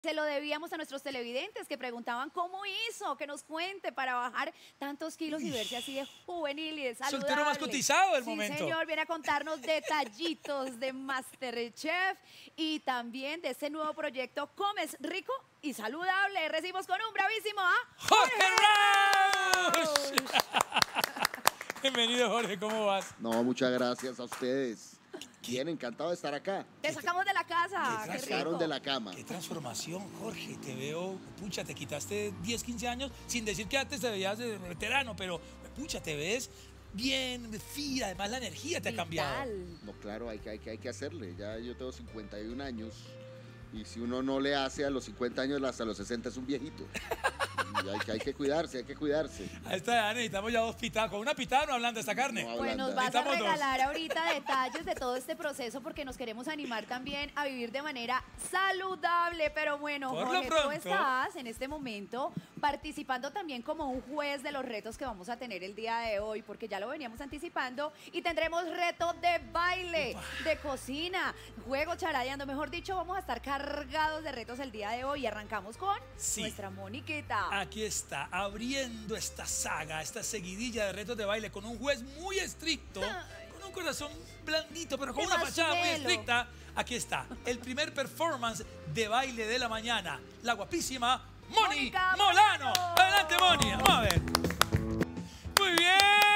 Se lo debíamos a nuestros televidentes que preguntaban cómo hizo, que nos cuente para bajar tantos kilos y verse así de juvenil y de saludable. Soltero más cotizado del sí, momento. Señor, viene a contarnos detallitos de MasterChef y también de ese nuevo proyecto Comes Rico y Saludable. Recibimos con un bravísimo a ¡Jorge Rauch! Bienvenido, Jorge, ¿cómo vas? No, muchas gracias a ustedes. Bien, encantado de estar acá. Te sacamos de la casa. ¿Qué Qué Sacaron rico. de la cama. Qué transformación, Jorge. Te veo, pucha, te quitaste 10, 15 años, sin decir que antes te veías de veterano, pero, pucha, te ves bien, fina, además la energía te ha cambiado. Vital. No, claro, hay que hacerle. Ya yo tengo 51 años y si uno no le hace a los 50 años, hasta los 60 es un viejito. Y hay que cuidarse, hay que cuidarse. A esta edad necesitamos ya 2 pitadas. Con una pitada no hablando de esta carne. No, Pues nos Hablando. vas a Necesitamos dos. regalar ahorita detalles de todo este proceso porque nos queremos animar también a vivir de manera saludable. Pero bueno, Por lo Jorge, tú pronto. estás en este momento participando también como un juez de los retos que vamos a tener el día de hoy, porque ya lo veníamos anticipando y tendremos reto de baile, de cocina, juego charadeando. Mejor dicho, vamos a estar cargados de retos el día de hoy y arrancamos con Sí. nuestra Moniquita. Aquí está, abriendo esta saga, esta seguidilla de retos de baile con un juez muy estricto, con un corazón blandito, pero con ¡Qué una fachada muy marshmallow! estricta. Aquí está, el primer performance de baile de la mañana, la guapísima Moni Mónica Molano. Molano. Adelante, Moni, vamos a ver. Muy bien.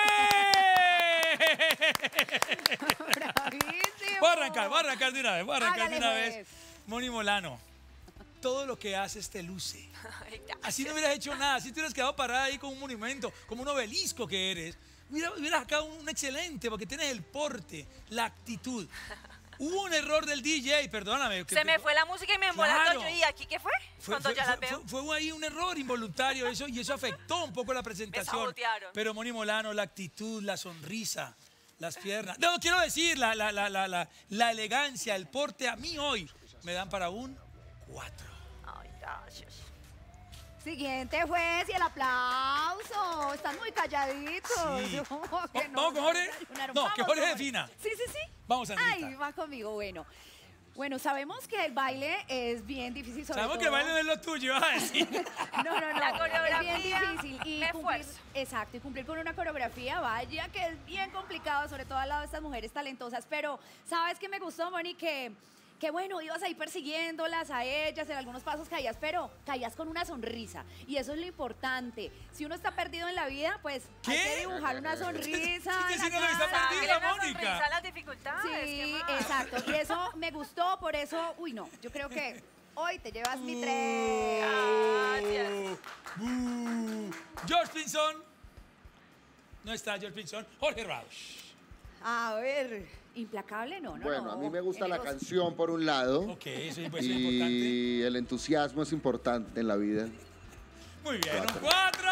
¡Bravísimo! Voy a arrancar de una vez, Hágale, vez. pues. Moni Molano, todo lo que haces te luce. Así no hubieras hecho nada, así te hubieras quedado parada ahí como un monumento, como un obelisco que eres. Hubieras sacado un excelente, porque tienes el porte, la actitud. Hubo un error del DJ, perdóname. Se me fue la música y me embolató. Claro. Yo, ¿y aquí qué fue? Cuando ya la veo. Fue ahí un error involuntario eso, y eso afectó un poco la presentación. sabotearon. Pero Moni Molano, la actitud, la sonrisa, las piernas. No, quiero decir, la elegancia, el porte, a mí hoy me dan para un 4. Ay, gracias. Siguiente juez y el aplauso. Están muy calladitos. Sí. Como que ¿Vamos con Jorge? desayunaron. No, Vamos, que Jorge Jorge. defina. Sí, sí, sí. Vamos, Andrita. Ay, va conmigo, bueno. Bueno, sabemos que el baile es bien difícil, sobre Sabemos todo. que el baile no es lo tuyo, vas a decir. No, no, no. La Es coreografía, bien difícil. Y me cumplir, esfuerzo. exacto, y cumplir con una coreografía, vaya que es bien complicado, sobre todo al lado de estas mujeres talentosas. Pero, ¿sabes qué me gustó, Moni? Que bueno, ibas ahí persiguiéndolas a ellas, en algunos pasos caías, pero caías con una sonrisa. Y eso es lo importante. Si uno está perdido en la vida, pues hay ¿Qué? que dibujar una sonrisa. ¿Qué está en la diciendo que está cara. perdida, Sáquele una Mónica? sonrisa a las dificultades. Sí, ¿qué más? exacto. Y eso me gustó, por eso, uy, no, yo creo que hoy te llevas mi 3. Gracias. George Pinson. No está George Pinson. Jorge Rauch. A ver, implacable no, no. Bueno, no. a mí me gusta la Generoso. canción por un lado Ok, eso puede ser importante. y el entusiasmo es importante en la vida. Muy bien, un 4. 4.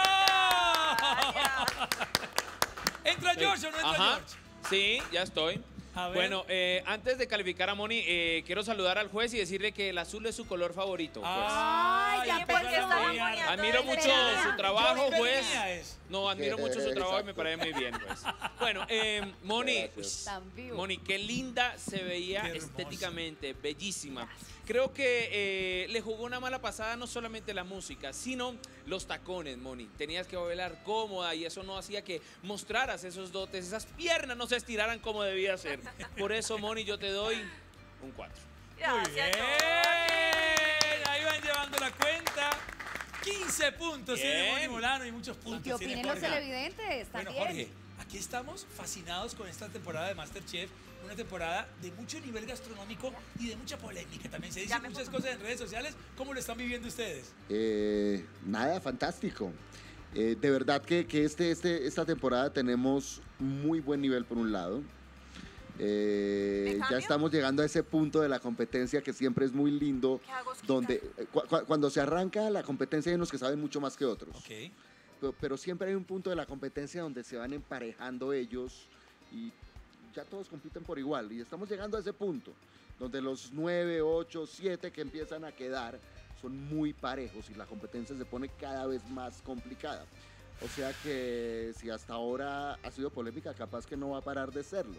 ¿Entra George o no entra Ajá, George? sí, ya estoy. A ver. Bueno, antes de calificar a Moni, quiero saludar al juez y decirle que el azul es su color favorito. Pues. Ay, ya empezó porque a está pelear. poniendo Admiro de mucho pelea. su trabajo, George juez. Peña es. No, admiro mucho su trabajo y me Exacto. parece muy bien, pues. Bueno, Moni, Gracias. Tan vivo. Moni, qué linda se veía Qué hermosa. estéticamente, bellísima. Creo que le jugó una mala pasada no solamente la música, sino los tacones, Moni. Tenías que bailar cómoda y eso no hacía que mostraras esos dotes, esas piernas no se estiraran como debía ser. Por eso, Moni, yo te doy un 4. Muy bien. Gracias, George. Ahí van llevando la cuenta. 15 puntos tiene Bien. Moni Molano y muchos ¿Y puntos qué tiene opinen los Jorge. televidentes? Bueno, También. Jorge, aquí estamos fascinados con esta temporada de MasterChef, una temporada de mucho nivel gastronómico y de mucha polémica. También se dicen Ya me muchas puso- cosas en redes sociales. ¿Cómo lo están viviendo ustedes? Nada, fantástico. De verdad que esta temporada tenemos muy buen nivel por un lado. ¿Me Ya cambio? estamos llegando a ese punto de la competencia que siempre es muy lindo, ¿Qué hago, Osquita? donde cuando se arranca la competencia hay unos que saben mucho más que otros. Ok. Pero siempre hay un punto de la competencia donde se van emparejando ellos y ya todos compiten por igual. Y estamos llegando a ese punto, donde los 9, 8, 7 que empiezan a quedar son muy parejos y la competencia se pone cada vez más complicada. O sea que si hasta ahora ha sido polémica, capaz que no va a parar de serlo.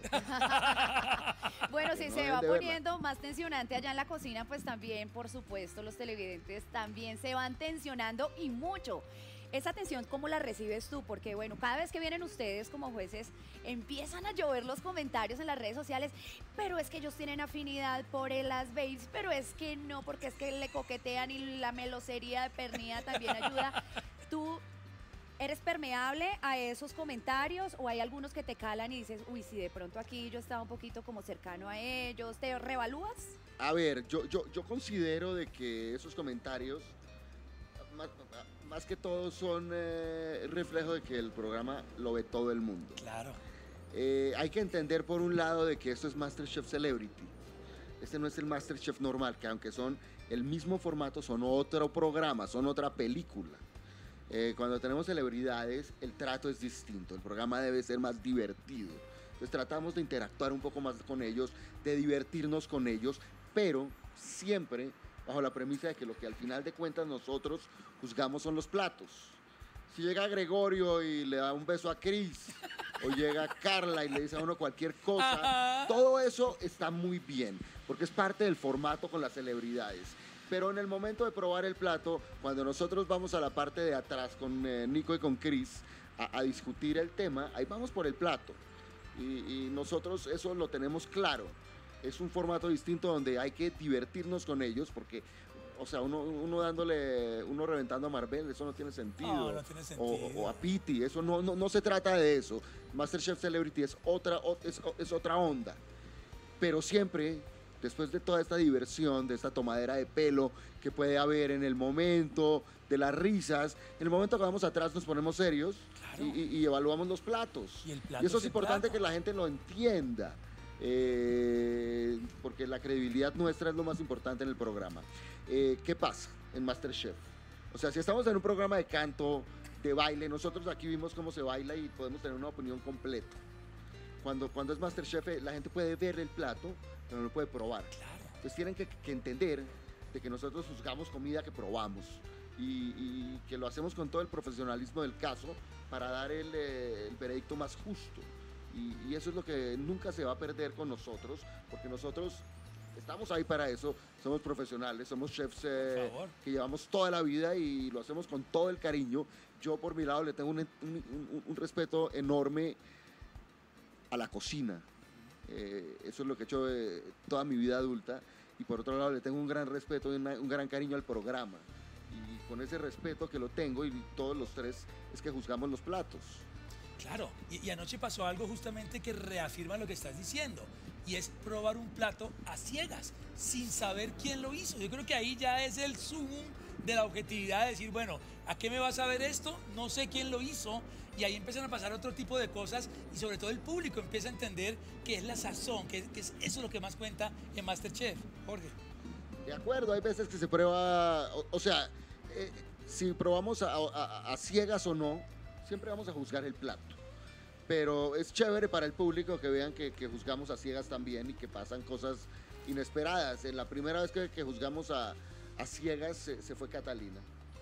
Bueno, si no se deben va de verla. poniendo más tensionante allá en la cocina, pues también, por supuesto, los televidentes también se van tensionando y mucho. Esa tensión, ¿cómo la recibes tú? Porque, bueno, cada vez que vienen ustedes como jueces, empiezan a llover los comentarios en las redes sociales, pero es que ellos tienen afinidad por las babes, pero es que no, porque es que le coquetean y la melosería de pernida también ayuda. ¿Tú eres permeable a esos comentarios o hay algunos que te calan y dices, uy, si de pronto aquí yo estaba un poquito como cercano a ellos, ¿te revalúas? A ver, yo considero de que esos comentarios, más que todo, son reflejo de que el programa lo ve todo el mundo. Claro. Hay que entender por un lado de que esto es MasterChef Celebrity. Este no es el MasterChef normal, que aunque son el mismo formato, son otro programa, son otra película. Cuando tenemos celebridades, el trato es distinto, el programa debe ser más divertido. Entonces tratamos de interactuar un poco más con ellos, de divertirnos con ellos, pero siempre bajo la premisa de que lo que al final de cuentas nosotros juzgamos son los platos. Si llega Gregorio y le da un beso a Cris, o llega Carla y le dice a uno cualquier cosa, todo eso está muy bien, porque es parte del formato con las celebridades. Pero en el momento de probar el plato, cuando nosotros vamos a la parte de atrás con Nico y con Cris a discutir el tema, ahí vamos por el plato. Y nosotros eso lo tenemos claro. Es un formato distinto donde hay que divertirnos con ellos porque, o sea, uno reventando a Marvel, eso no tiene sentido. No tiene sentido. O a Piti, eso no se trata de eso. MasterChef Celebrity es otra onda. Pero siempre, después de toda esta diversión, de esta tomadera de pelo que puede haber en el momento, de las risas, en el momento que vamos atrás nos ponemos serios. Claro. y evaluamos los platos. Y el plato Y eso es es el importante plato. que la gente lo entienda. Porque la credibilidad nuestra es lo más importante en el programa. ¿Qué pasa en MasterChef? O sea, si estamos en un programa de canto, de baile, nosotros aquí vimos cómo se baila y podemos tener una opinión completa. Cuando es MasterChef, la gente puede ver el plato, pero no lo puede probar. Claro. Entonces tienen que entender de que nosotros juzgamos comida que probamos y que lo hacemos con todo el profesionalismo del caso para dar el veredicto más justo. Y eso es lo que nunca se va a perder con nosotros, porque nosotros estamos ahí para eso, somos profesionales, somos chefs que llevamos toda la vida y lo hacemos con todo el cariño. Yo por mi lado le tengo un respeto enorme a la cocina. Eso es lo que he hecho toda mi vida adulta. Y por otro lado le tengo un gran respeto y un gran cariño al programa. Y con ese respeto que lo tengo y todos los tres es que juzgamos los platos. Claro, y anoche pasó algo justamente que reafirma lo que estás diciendo, y es probar un plato a ciegas, sin saber quién lo hizo. Yo creo que ahí ya es el sumum de la objetividad de decir, bueno, ¿a qué me vas a ver esto? No sé quién lo hizo, y ahí empiezan a pasar otro tipo de cosas, y sobre todo el público empieza a entender que es la sazón, que es eso lo que más cuenta en MasterChef. Jorge. De acuerdo, hay veces que se prueba, o sea, si probamos a ciegas o no, siempre vamos a juzgar el plato. Pero es chévere para el público que vean que juzgamos a ciegas también y que pasan cosas inesperadas. En la primera vez que juzgamos a ciegas se fue Catalina.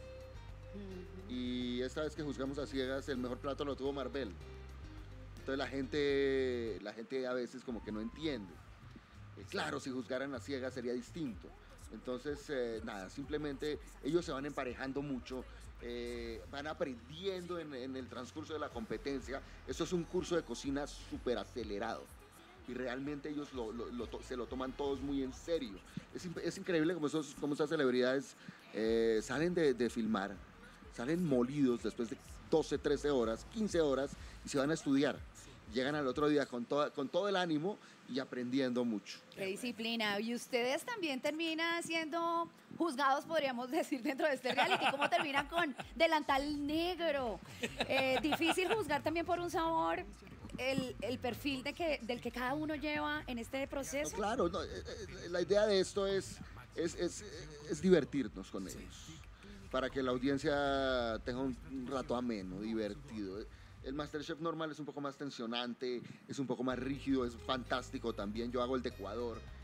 Y esta vez que juzgamos a ciegas, el mejor plato lo tuvo Marvel. Entonces la gente a veces como que no entiende. Claro, si juzgaran a ciegas sería distinto. Entonces, nada, simplemente ellos se van emparejando mucho. Van aprendiendo en el transcurso de la competencia. Eso es un curso de cocina súper acelerado y realmente ellos se lo toman todos muy en serio. Es increíble como esas celebridades salen de filmar, salen molidos después de 12, 13 horas, 15 horas y se van a estudiar. Llegan al otro día con todo el ánimo y aprendiendo mucho. Qué disciplina. Y ustedes también terminan siendo juzgados, podríamos decir, dentro de este reality. ¿Cómo terminan con delantal negro? Difícil juzgar también por un sabor el perfil del que cada uno lleva en este proceso. No, claro, no, la idea de esto es divertirnos con ellos, para que la audiencia tenga un rato ameno, divertido. El MasterChef normal es un poco más tensionante, es un poco más rígido, es fantástico también. Yo hago el de Ecuador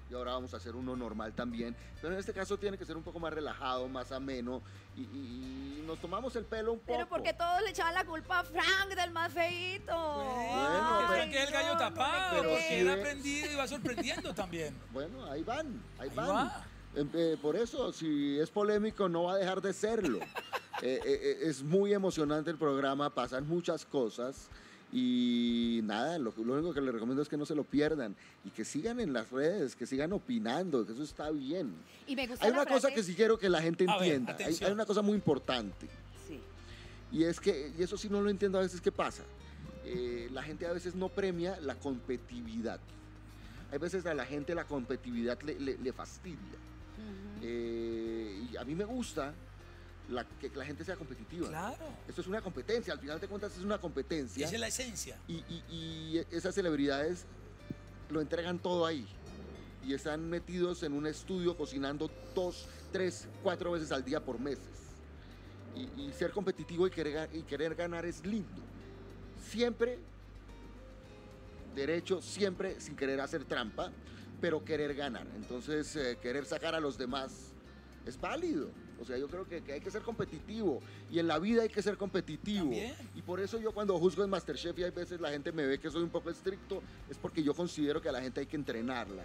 y ahora vamos a hacer uno normal también, pero en este caso tiene que ser un poco más relajado, más ameno y nos tomamos el pelo un poco. Pero porque todos le echaban la culpa a Frank del más feíto. Bueno, pero pero- que es el gallo tapado, pero porque sí él ha es. aprendido y va sorprendiendo también. Bueno, ahí van. Ahí va. Por eso, si es polémico, no va a dejar de serlo. Es muy emocionante el programa, pasan muchas cosas. Y nada, lo único que les recomiendo es que no se lo pierdan y que sigan en las redes, que sigan opinando, que eso está bien. Y me gusta Hay la una cosa frase- que sí quiero que la gente A ver, entienda. Hay atención. una cosa muy importante. Sí. Y es que, y eso sí no lo entiendo a veces, ¿qué pasa? La gente a veces no premia la competitividad. Hay veces a la gente la competitividad le fastidia. Ujú. Y a mí me gusta que la gente sea competitiva. Claro. Esto es una competencia, al final de cuentas es una competencia. Esa es la esencia. Y esas celebridades lo entregan todo ahí. Y están metidos en un estudio cocinando 2, 3, 4 veces al día por meses. Y ser competitivo y querer ganar es lindo. Siempre derecho, siempre sin querer hacer trampa, pero querer ganar. Entonces, querer sacar a los demás es válido. O sea, yo creo que hay que ser competitivo. Y en la vida hay que ser competitivo. También. Y por eso yo cuando juzgo en MasterChef y hay veces la gente me ve que soy un poco estricto, es porque yo considero que a la gente hay que entrenarla.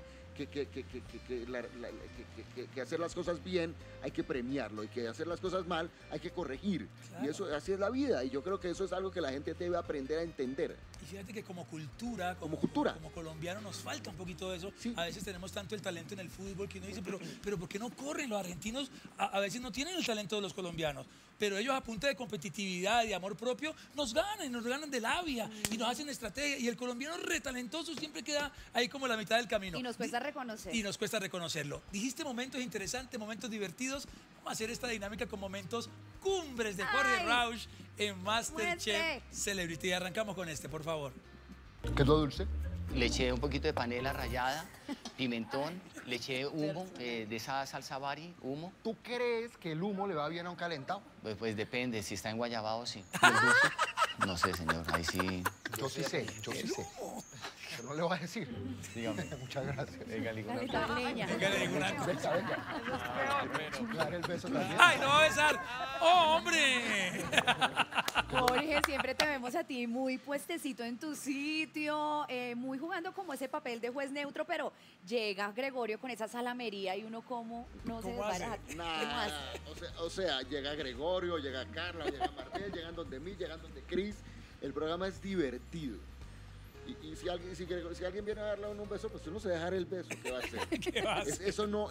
Que hacer las cosas bien hay que premiarlo y que hacer las cosas mal hay que corregir. Claro. Y eso así es la vida. Y yo creo que eso es algo que la gente debe aprender a entender. Y fíjate que como cultura, Como cultura. como colombiano nos falta un poquito de eso. Sí. A veces tenemos tanto el talento en el fútbol que uno dice, pero ¿por qué no corren? Los argentinos a veces no tienen el talento de los colombianos, pero ellos a punta de competitividad y amor propio nos ganan de labia y nos hacen estrategia. Y el colombiano retalentoso siempre queda ahí como la mitad del camino. Y nos cuesta reconocer. Y nos cuesta reconocerlo. Dijiste momentos interesantes, momentos divertidos. Vamos a hacer esta dinámica con momentos cumbres de Jorge Ay. Rauch en MasterChef Muestre. Celebrity. Arrancamos con este, por favor. ¿Qué es lo dulce? Le eché un poquito de panela rallada, pimentón, le eché humo de esa salsa bari, humo. ¿Tú crees que el humo le va bien a un calentado? Pues depende, si está en guayabado, sí. ¿Y el dulce? No sé, señor, ahí sí. Yo sí sé, yo sí sé. Yo no le voy a decir. Dígame. Muchas gracias. Venga, le digo una Calentado cosa. en leña. Venga, le digo una cosa. Venga, venga. Dar el beso también. ¡Ay, no va a besar! ¡Oh, hombre! Jorge, siempre te vemos a ti muy puestecito en tu sitio, muy jugando como ese papel de juez neutro, pero llega Gregorio con esa salamería y uno como no se ¿Cómo hace? desbaraja. ¿Cómo Nah, hace? o sea, llega Gregorio, llega Carla, llega Martel, llegan donde mí, llegan donde Cris. El programa es divertido. Y si alguien viene a darle a uno un beso, pues uno se deja dar el beso. ¿Qué va a hacer? ¿Qué va a hacer? Eso no.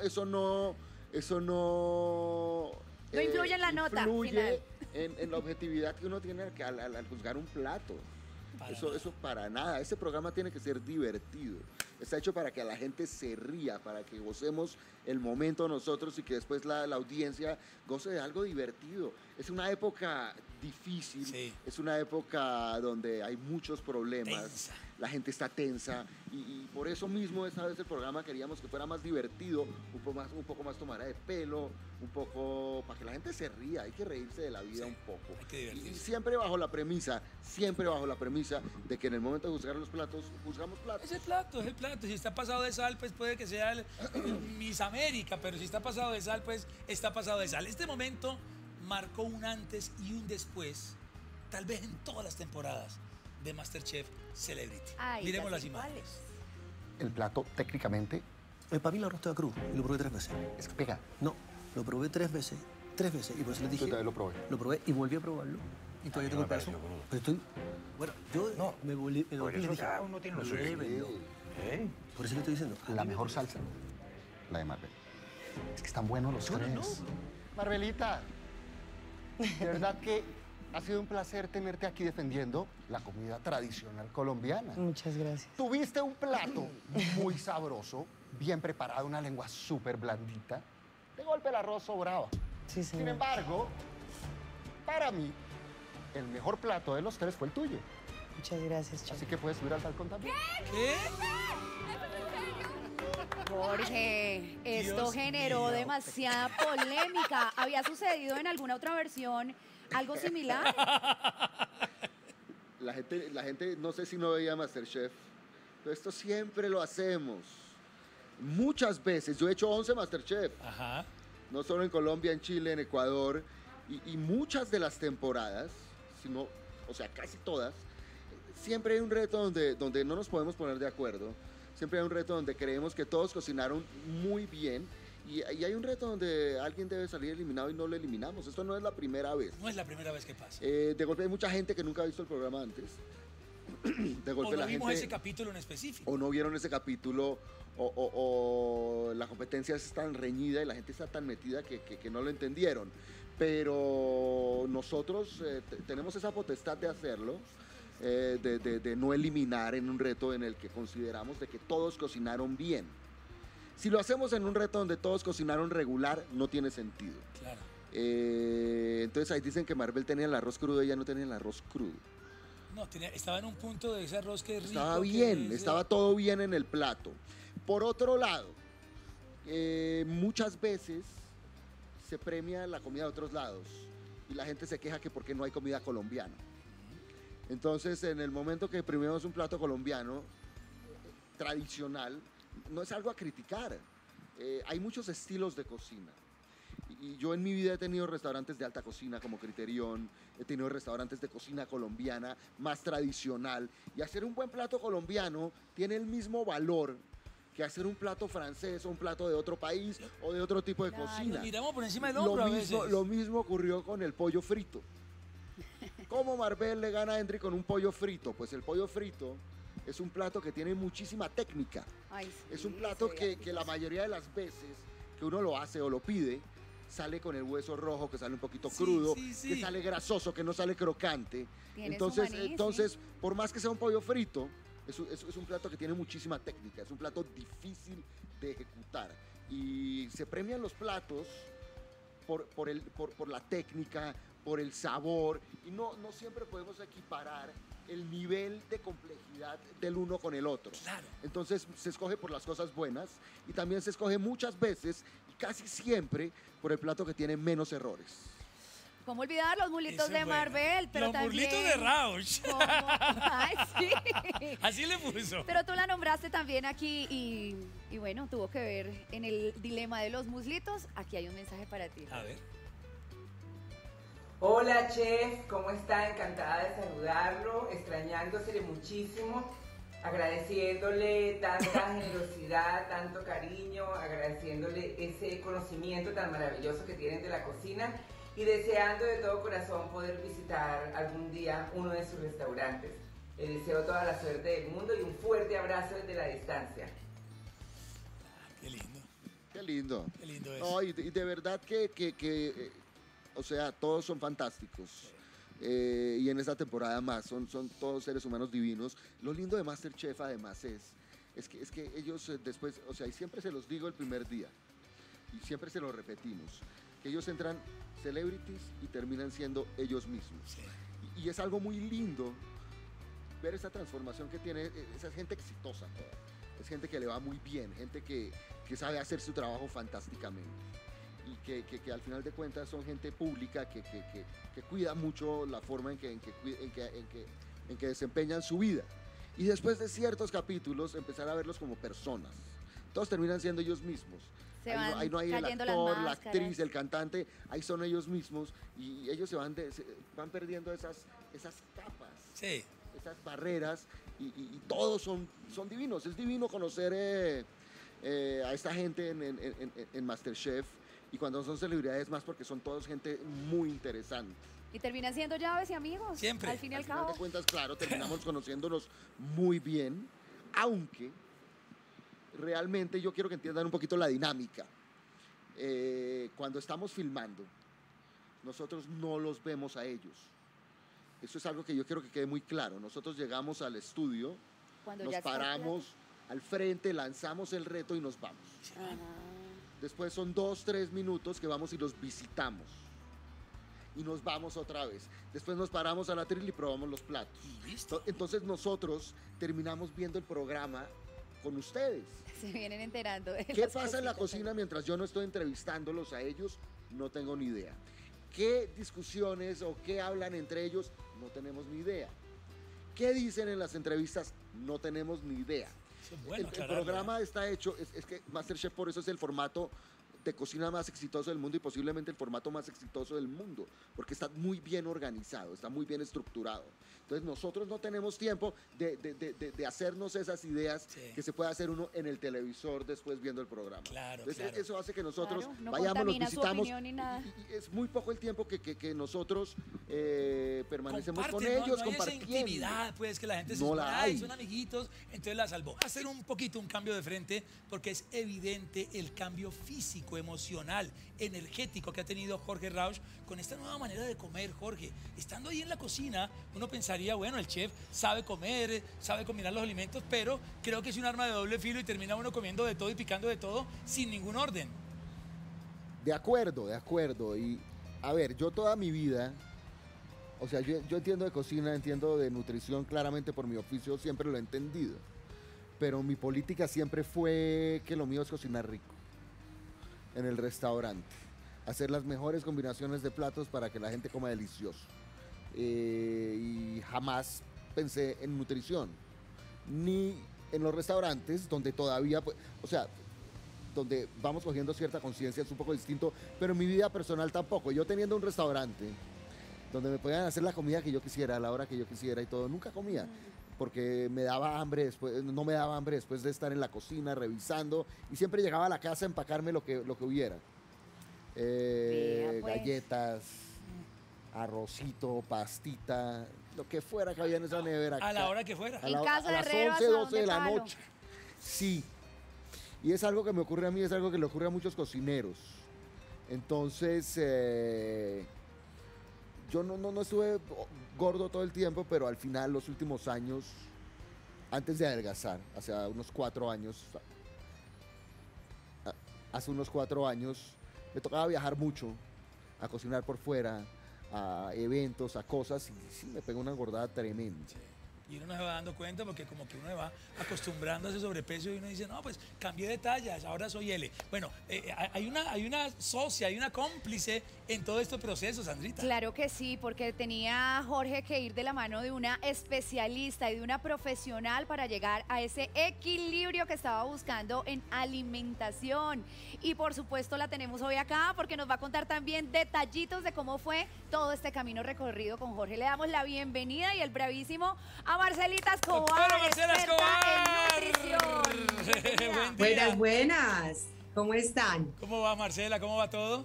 No influye en la nota Influye final. en la objetividad que uno tiene al juzgar un plato. Eso para nada. Ese programa tiene que ser divertido. Está hecho para que a la gente se ría, para que gocemos el momento nosotros y que después la audiencia goce de algo divertido. Es una época difícil, Sí. es una época donde hay muchos problemas, Tensa. la gente está tensa y por eso mismo esta vez el programa queríamos que fuera más divertido, un poco más tomara de pelo, un poco para que la gente se ría, hay que reírse de la vida un poco. hay que divertirse. Y siempre bajo la premisa de que en el momento de juzgar los platos, juzgamos platos. Es el plato, es el plato. Si está pasado de sal, pues puede que sea el Miss América, pero si está pasado de sal, pues está pasado de sal. Este momento marcó un antes y un después, tal vez en todas las temporadas de MasterChef Celebrity. Ay, Miremos ya las sé cuál imágenes. El plato técnicamente Para mí la arroz estaba crudo y lo probé 3 veces. es que pega. No, lo probé 3 veces. 3 veces. Y por eso les dije. Yo también lo probé. Lo probé y volví a probarlo. Y todavía tengo el pedazo. Pero estoy. Bueno, yo me volví. Me volví y dije. uno tiene lo "Me suyo". deben, no". Por eso le estoy diciendo. La mejor salsa, la de Marvel. Es que están buenos los tres. Marvelita, de verdad que ha sido un placer tenerte aquí defendiendo la comida tradicional colombiana. Muchas gracias. Tuviste un plato muy sabroso, bien preparado, una lengua súper blandita. De golpe el arroz sobraba. Sí, Sin señor. embargo, para mí, el mejor plato de los tres fue el tuyo. Muchas gracias, Chef. Así que puedes subir al balcón también. ¿Qué? Jorge, esto Dios generó mío. demasiada polémica. ¿Había sucedido en alguna otra versión algo similar? La gente no sé si no veía MasterChef, pero esto siempre lo hacemos. muchas veces, yo he hecho 11 Masterchef, Ajá. no solo en Colombia, en Chile, en Ecuador, y muchas de las temporadas, sino, o sea, casi todas, siempre hay un reto donde no nos podemos poner de acuerdo, siempre hay un reto donde creemos que todos cocinaron muy bien, y hay un reto donde alguien debe salir eliminado y no lo eliminamos. Esto no es la primera vez. No es la primera vez que pasa. De golpe hay mucha gente que nunca ha visto el programa antes. De golpe O no la vimos gente ese capítulo en específico. o no vieron ese capítulo o la competencia es tan reñida y la gente está tan metida que no lo entendieron. Pero nosotros tenemos esa potestad de hacerlo, de no eliminar en un reto en el que consideramos de que todos cocinaron bien. Si lo hacemos en un reto donde todos cocinaron regular, no tiene sentido. Claro. Entonces ahí dicen que Maribel tenía el arroz crudo, ella no tenía el arroz crudo. No, estaba en un punto de ese arroz que es rico. Estaba que bien, es, estaba todo bien en el plato. Por otro lado, muchas veces se premia la comida de otros lados y la gente se queja que porque no hay comida colombiana. Entonces, en el momento que premiamos un plato colombiano tradicional, no es algo a criticar. Hay muchos estilos de cocina. Y yo en mi vida he tenido restaurantes de alta cocina como Criterion, he tenido restaurantes de cocina colombiana más tradicional. Y hacer un buen plato colombiano tiene el mismo valor que hacer un plato francés o un plato de otro país o de otro tipo de cocina. Lo miramos por encima del hombro a veces. Lo mismo ocurrió con el pollo frito. ¿Cómo Maribel le gana a Endry con un pollo frito? Pues el pollo frito es un plato que tiene muchísima técnica. Ay, sí, Es un plato que la mayoría de las veces que uno lo hace o lo pide, sale con el hueso rojo, que sale un poquito crudo, que sale grasoso, que no sale crocante. Tiene su maní, Entonces, por más que sea un pollo frito, es un plato que tiene muchísima técnica, es un plato difícil de ejecutar. Y se premian los platos por la técnica, por el sabor, y no siempre podemos equiparar el nivel de complejidad del uno con el otro. Claro. Entonces se escoge por las cosas buenas y también se escoge muchas veces y casi siempre por el plato que tiene menos errores. ¿Cómo olvidar los mulitos Ese de es bueno. Maribel? Pero Los también... burlitos de Rauch. Ay, sí. Así le puso. Pero tú la nombraste también aquí y bueno, tuvo que ver en el dilema de los muslitos. Aquí hay un mensaje para ti. A ver. Hola chef, ¿cómo está? Encantada de saludarlo, extrañándosele muchísimo, agradeciéndole tanta generosidad, tanto cariño, agradeciéndole ese conocimiento tan maravilloso que tienen de la cocina y deseando de todo corazón poder visitar algún día uno de sus restaurantes. Le deseo toda la suerte del mundo y un fuerte abrazo desde la distancia. Qué lindo. Qué lindo. Qué lindo es. No, y de verdad que o sea, todos son fantásticos. Y en esta temporada más, son todos seres humanos divinos. Lo lindo de MasterChef además es que ellos después, o sea, y siempre se los digo el primer día, y siempre se lo repetimos, que ellos entran celebrities y terminan siendo ellos mismos. Sí. Y es algo muy lindo ver esa transformación que tiene esa gente exitosa toda. Es gente que le va muy bien, gente que sabe hacer su trabajo fantásticamente. Y que al final de cuentas son gente pública que cuida mucho la forma en que desempeñan su vida. Y después de ciertos capítulos empezar a verlos como personas. Todos terminan siendo ellos mismos. Ahí no hay el cayendo las actor, la máscaras. actriz, el cantante, ahí son ellos mismos y ellos se van perdiendo esas capas, Sí. esas barreras y todos son divinos. Es divino conocer a esta gente en MasterChef. Y cuando son celebridades más porque son todos gente muy interesante. Y terminan siendo llaves y amigos. Siempre. Al fin y al Al final cabo. de cuentas, claro, terminamos conociéndonos muy bien, aunque realmente yo quiero que entiendan un poquito la dinámica. Cuando estamos filmando, nosotros no los vemos a ellos. Eso es algo que yo quiero que quede muy claro. Nosotros llegamos al estudio, Cuando nos ya está paramos al frente, lanzamos el reto y nos vamos. Ajá. Después son 2-3 minutos que vamos y los visitamos. Y nos vamos otra vez. Después nos paramos al atril y probamos los platos. Y listo. Entonces nosotros terminamos viendo el programa con ustedes. Se vienen enterando de ¿Qué las pasa en la cositas. cocina mientras yo no estoy entrevistándolos a ellos? No tengo ni idea. ¿Qué discusiones o qué hablan entre ellos? No tenemos ni idea. ¿Qué dicen en las entrevistas? No tenemos ni idea. Eso es bueno, el aclararlo, programa está hecho, es que MasterChef por eso es el formato de cocina más exitoso del mundo y posiblemente el formato más exitoso del mundo, porque está muy bien organizado, está muy bien estructurado. Entonces nosotros no tenemos tiempo de hacernos esas ideas que se puede hacer uno en el televisor después viendo el programa. Claro, Entonces claro. eso hace que nosotros Claro, no vayamos, los contamina su visitamos opinión ni nada. y es muy poco el tiempo que nosotros permanecemos con Comparten, ellos no hay esa compartiendo. intimidad, pues, que la gente se No supone, la "Ay, hay". son amiguitos, entonces la salvó. Hacer un poquito un cambio de frente porque es evidente el cambio físico, emocional, energético que ha tenido Jorge Rauch con esta nueva manera de comer, Jorge. Estando ahí en la cocina, uno pensaría, bueno, el chef sabe comer, sabe combinar los alimentos, pero creo que es un arma de doble filo y termina uno comiendo de todo y picando de todo sin ningún orden. De acuerdo, de acuerdo. Y a ver, yo toda mi vida, o sea, yo entiendo de cocina, entiendo de nutrición, claramente por mi oficio siempre lo he entendido. Pero mi política siempre fue que lo mío es cocinar rico en el restaurante. Hacer las mejores combinaciones de platos para que la gente coma delicioso. Y jamás pensé en nutrición, ni en los restaurantes donde todavía, pues, o sea, donde vamos cogiendo cierta conciencia, es un poco distinto, pero en mi vida personal tampoco. Yo teniendo un restaurante donde me podían hacer la comida que yo quisiera, a la hora que yo quisiera y todo, nunca comía, porque me daba hambre después, no me daba hambre después de estar en la cocina revisando, y siempre llegaba a la casa a empacarme lo que hubiera. Pues. Galletas, arrocito, pastita, lo que fuera que había en esa nevera. A la hora que fuera. En casa de a las Herreros, 11, ¿a 12 de la dónde palo? noche. Sí. Y es algo que me ocurre a mí, es algo que le ocurre a muchos cocineros. Entonces, yo no estuve gordo todo el tiempo, pero al final, los últimos años, antes de adelgazar, hace unos 4 años, me tocaba viajar mucho, a cocinar por fuera, a eventos, a cosas, y sí, me pegó una engordada tremenda. Y uno no se va dando cuenta porque como que uno se va acostumbrando a ese sobrepeso y uno dice, no, pues cambié de tallas, ahora soy L. Bueno, hay una socia, hay una cómplice en todo este proceso, Sandrita. Claro que sí, porque tenía Jorge que ir de la mano de una especialista y de una profesional para llegar a ese equilibrio que estaba buscando en alimentación. Y por supuesto la tenemos hoy acá porque nos va a contar también detallitos de cómo fue todo este camino recorrido con Jorge. Le damos la bienvenida y el bravísimo a Marcelita Escobar, Doctora Marcela experta en nutrición. Buen día. Buenas, buenas. ¿Cómo están? ¿Cómo va, Marcela? ¿Cómo va todo?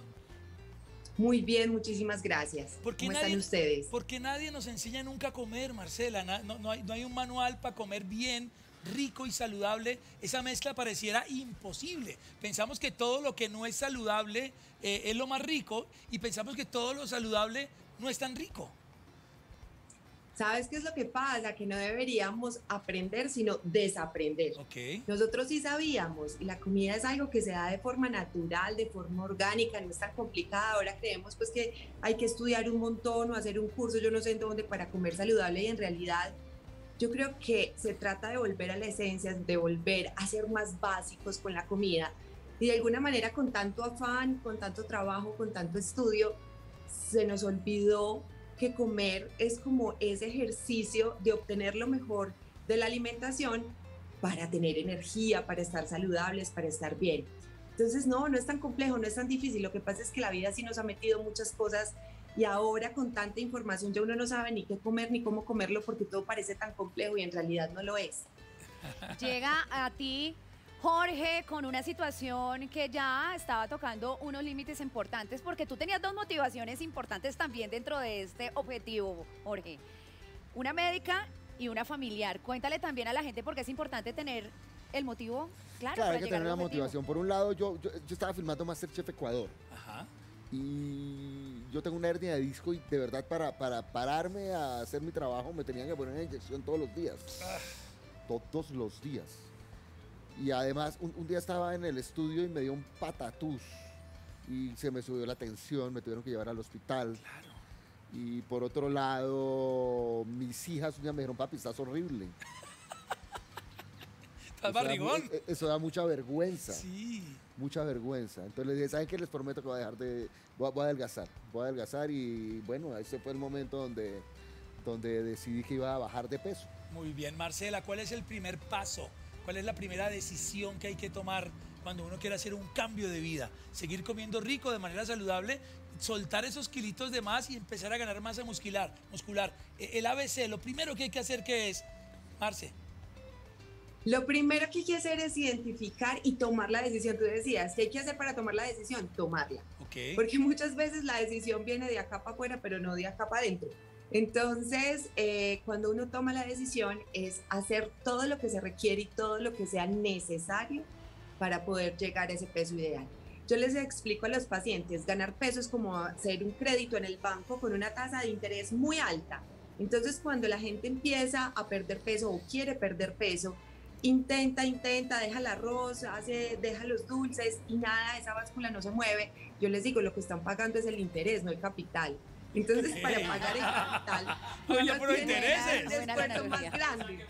Muy bien, muchísimas gracias. ¿Cómo están ustedes? Porque nadie nos enseña nunca a comer, Marcela. No hay un manual para comer bien, rico y saludable. Esa mezcla pareciera imposible. Pensamos que todo lo que no es saludable es lo más rico y pensamos que todo lo saludable no es tan rico. ¿Sabes qué es lo que pasa? Que no deberíamos aprender, sino desaprender. Okay. Nosotros sí sabíamos, y la comida es algo que se da de forma natural, de forma orgánica, no es tan complicada. Ahora creemos pues que hay que estudiar un montón o hacer un curso, yo no sé en dónde, para comer saludable, y en realidad yo creo que se trata de volver a la esencia, de volver a ser más básicos con la comida. Y de alguna manera, con tanto afán, con tanto trabajo, con tanto estudio, se nos olvidó que comer es como ese ejercicio de obtener lo mejor de la alimentación para tener energía, para estar saludables, para estar bien. Entonces, no es tan complejo, no es tan difícil. Lo que pasa es que la vida sí nos ha metido muchas cosas y ahora con tanta información ya uno no sabe ni qué comer ni cómo comerlo porque todo parece tan complejo y en realidad no lo es. Llega a ti, Jorge, con una situación que ya estaba tocando unos límites importantes, porque tú tenías dos motivaciones importantes también dentro de este objetivo, Jorge. Una médica y una familiar. Cuéntale también a la gente por qué es importante tener el motivo claro. Claro, hay para que tener llegar una al objetivo. motivación. Por un lado, yo estaba filmando MasterChef Ecuador. Ajá. Y yo tengo una hernia de disco y de verdad para pararme a hacer mi trabajo me tenían que poner una inyección todos los días. Todos los días. Y además, un día estaba en el estudio y me dio un patatús. Y se me subió la tensión, me tuvieron que llevar al hospital. Claro. Y por otro lado, mis hijas un día me dijeron, papi, estás horrible. ¿Estás barrigón? Eso da mucha vergüenza. Sí. Mucha vergüenza. Entonces les dije, ¿saben qué? Les prometo que voy a adelgazar. Voy a adelgazar y bueno, ese fue el momento donde decidí que iba a bajar de peso. Muy bien, Marcela, ¿cuál es el primer paso ¿Cuál es la primera decisión que hay que tomar cuando uno quiere hacer un cambio de vida? Seguir comiendo rico de manera saludable, soltar esos kilitos de más y empezar a ganar masa muscular. El ABC, lo primero que hay que hacer, ¿qué es, Marce? Lo primero que hay que hacer es identificar y tomar la decisión. Tú decías, ¿qué hay que hacer para tomar la decisión? Tomarla. Okay. Porque muchas veces la decisión viene de acá para afuera, pero no de acá para adentro. Entonces, cuando uno toma la decisión es hacer todo lo que se requiere y todo lo que sea necesario para poder llegar a ese peso ideal. Yo les explico a los pacientes, ganar peso es como hacer un crédito en el banco con una tasa de interés muy alta. Entonces, cuando la gente empieza a perder peso o quiere perder peso, intenta, deja el arroz, deja los dulces y nada, esa báscula no se mueve. Yo les digo, lo que están pagando es el interés, no el capital. Entonces, para pagar el capital, uno tiene que hacer un esfuerzo más grande.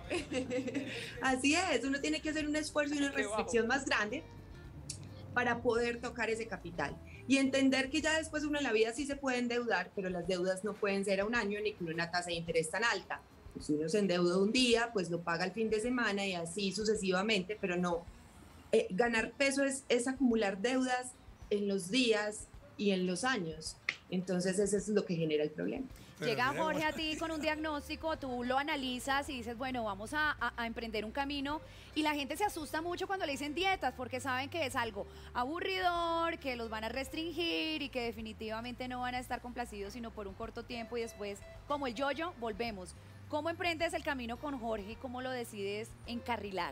Así es, uno tiene que hacer un esfuerzo y una restricción más grande para poder tocar ese capital. Y entender que ya después uno en la vida sí se puede endeudar, pero las deudas no pueden ser a un año ni con una tasa de interés tan alta. Si uno se endeuda un día, pues lo paga el fin de semana y así sucesivamente, pero no. Ganar peso es acumular deudas en los días y en los años. Entonces eso es lo que genera el problema. Llega Jorge a ti con un diagnóstico, tú lo analizas y dices, bueno, vamos a emprender un camino, y la gente se asusta mucho cuando le dicen dietas porque saben que es algo aburridor, que los van a restringir y que definitivamente no van a estar complacidos sino por un corto tiempo y después, como el yo-yo, volvemos. ¿Cómo emprendes el camino con Jorge y cómo lo decides encarrilar?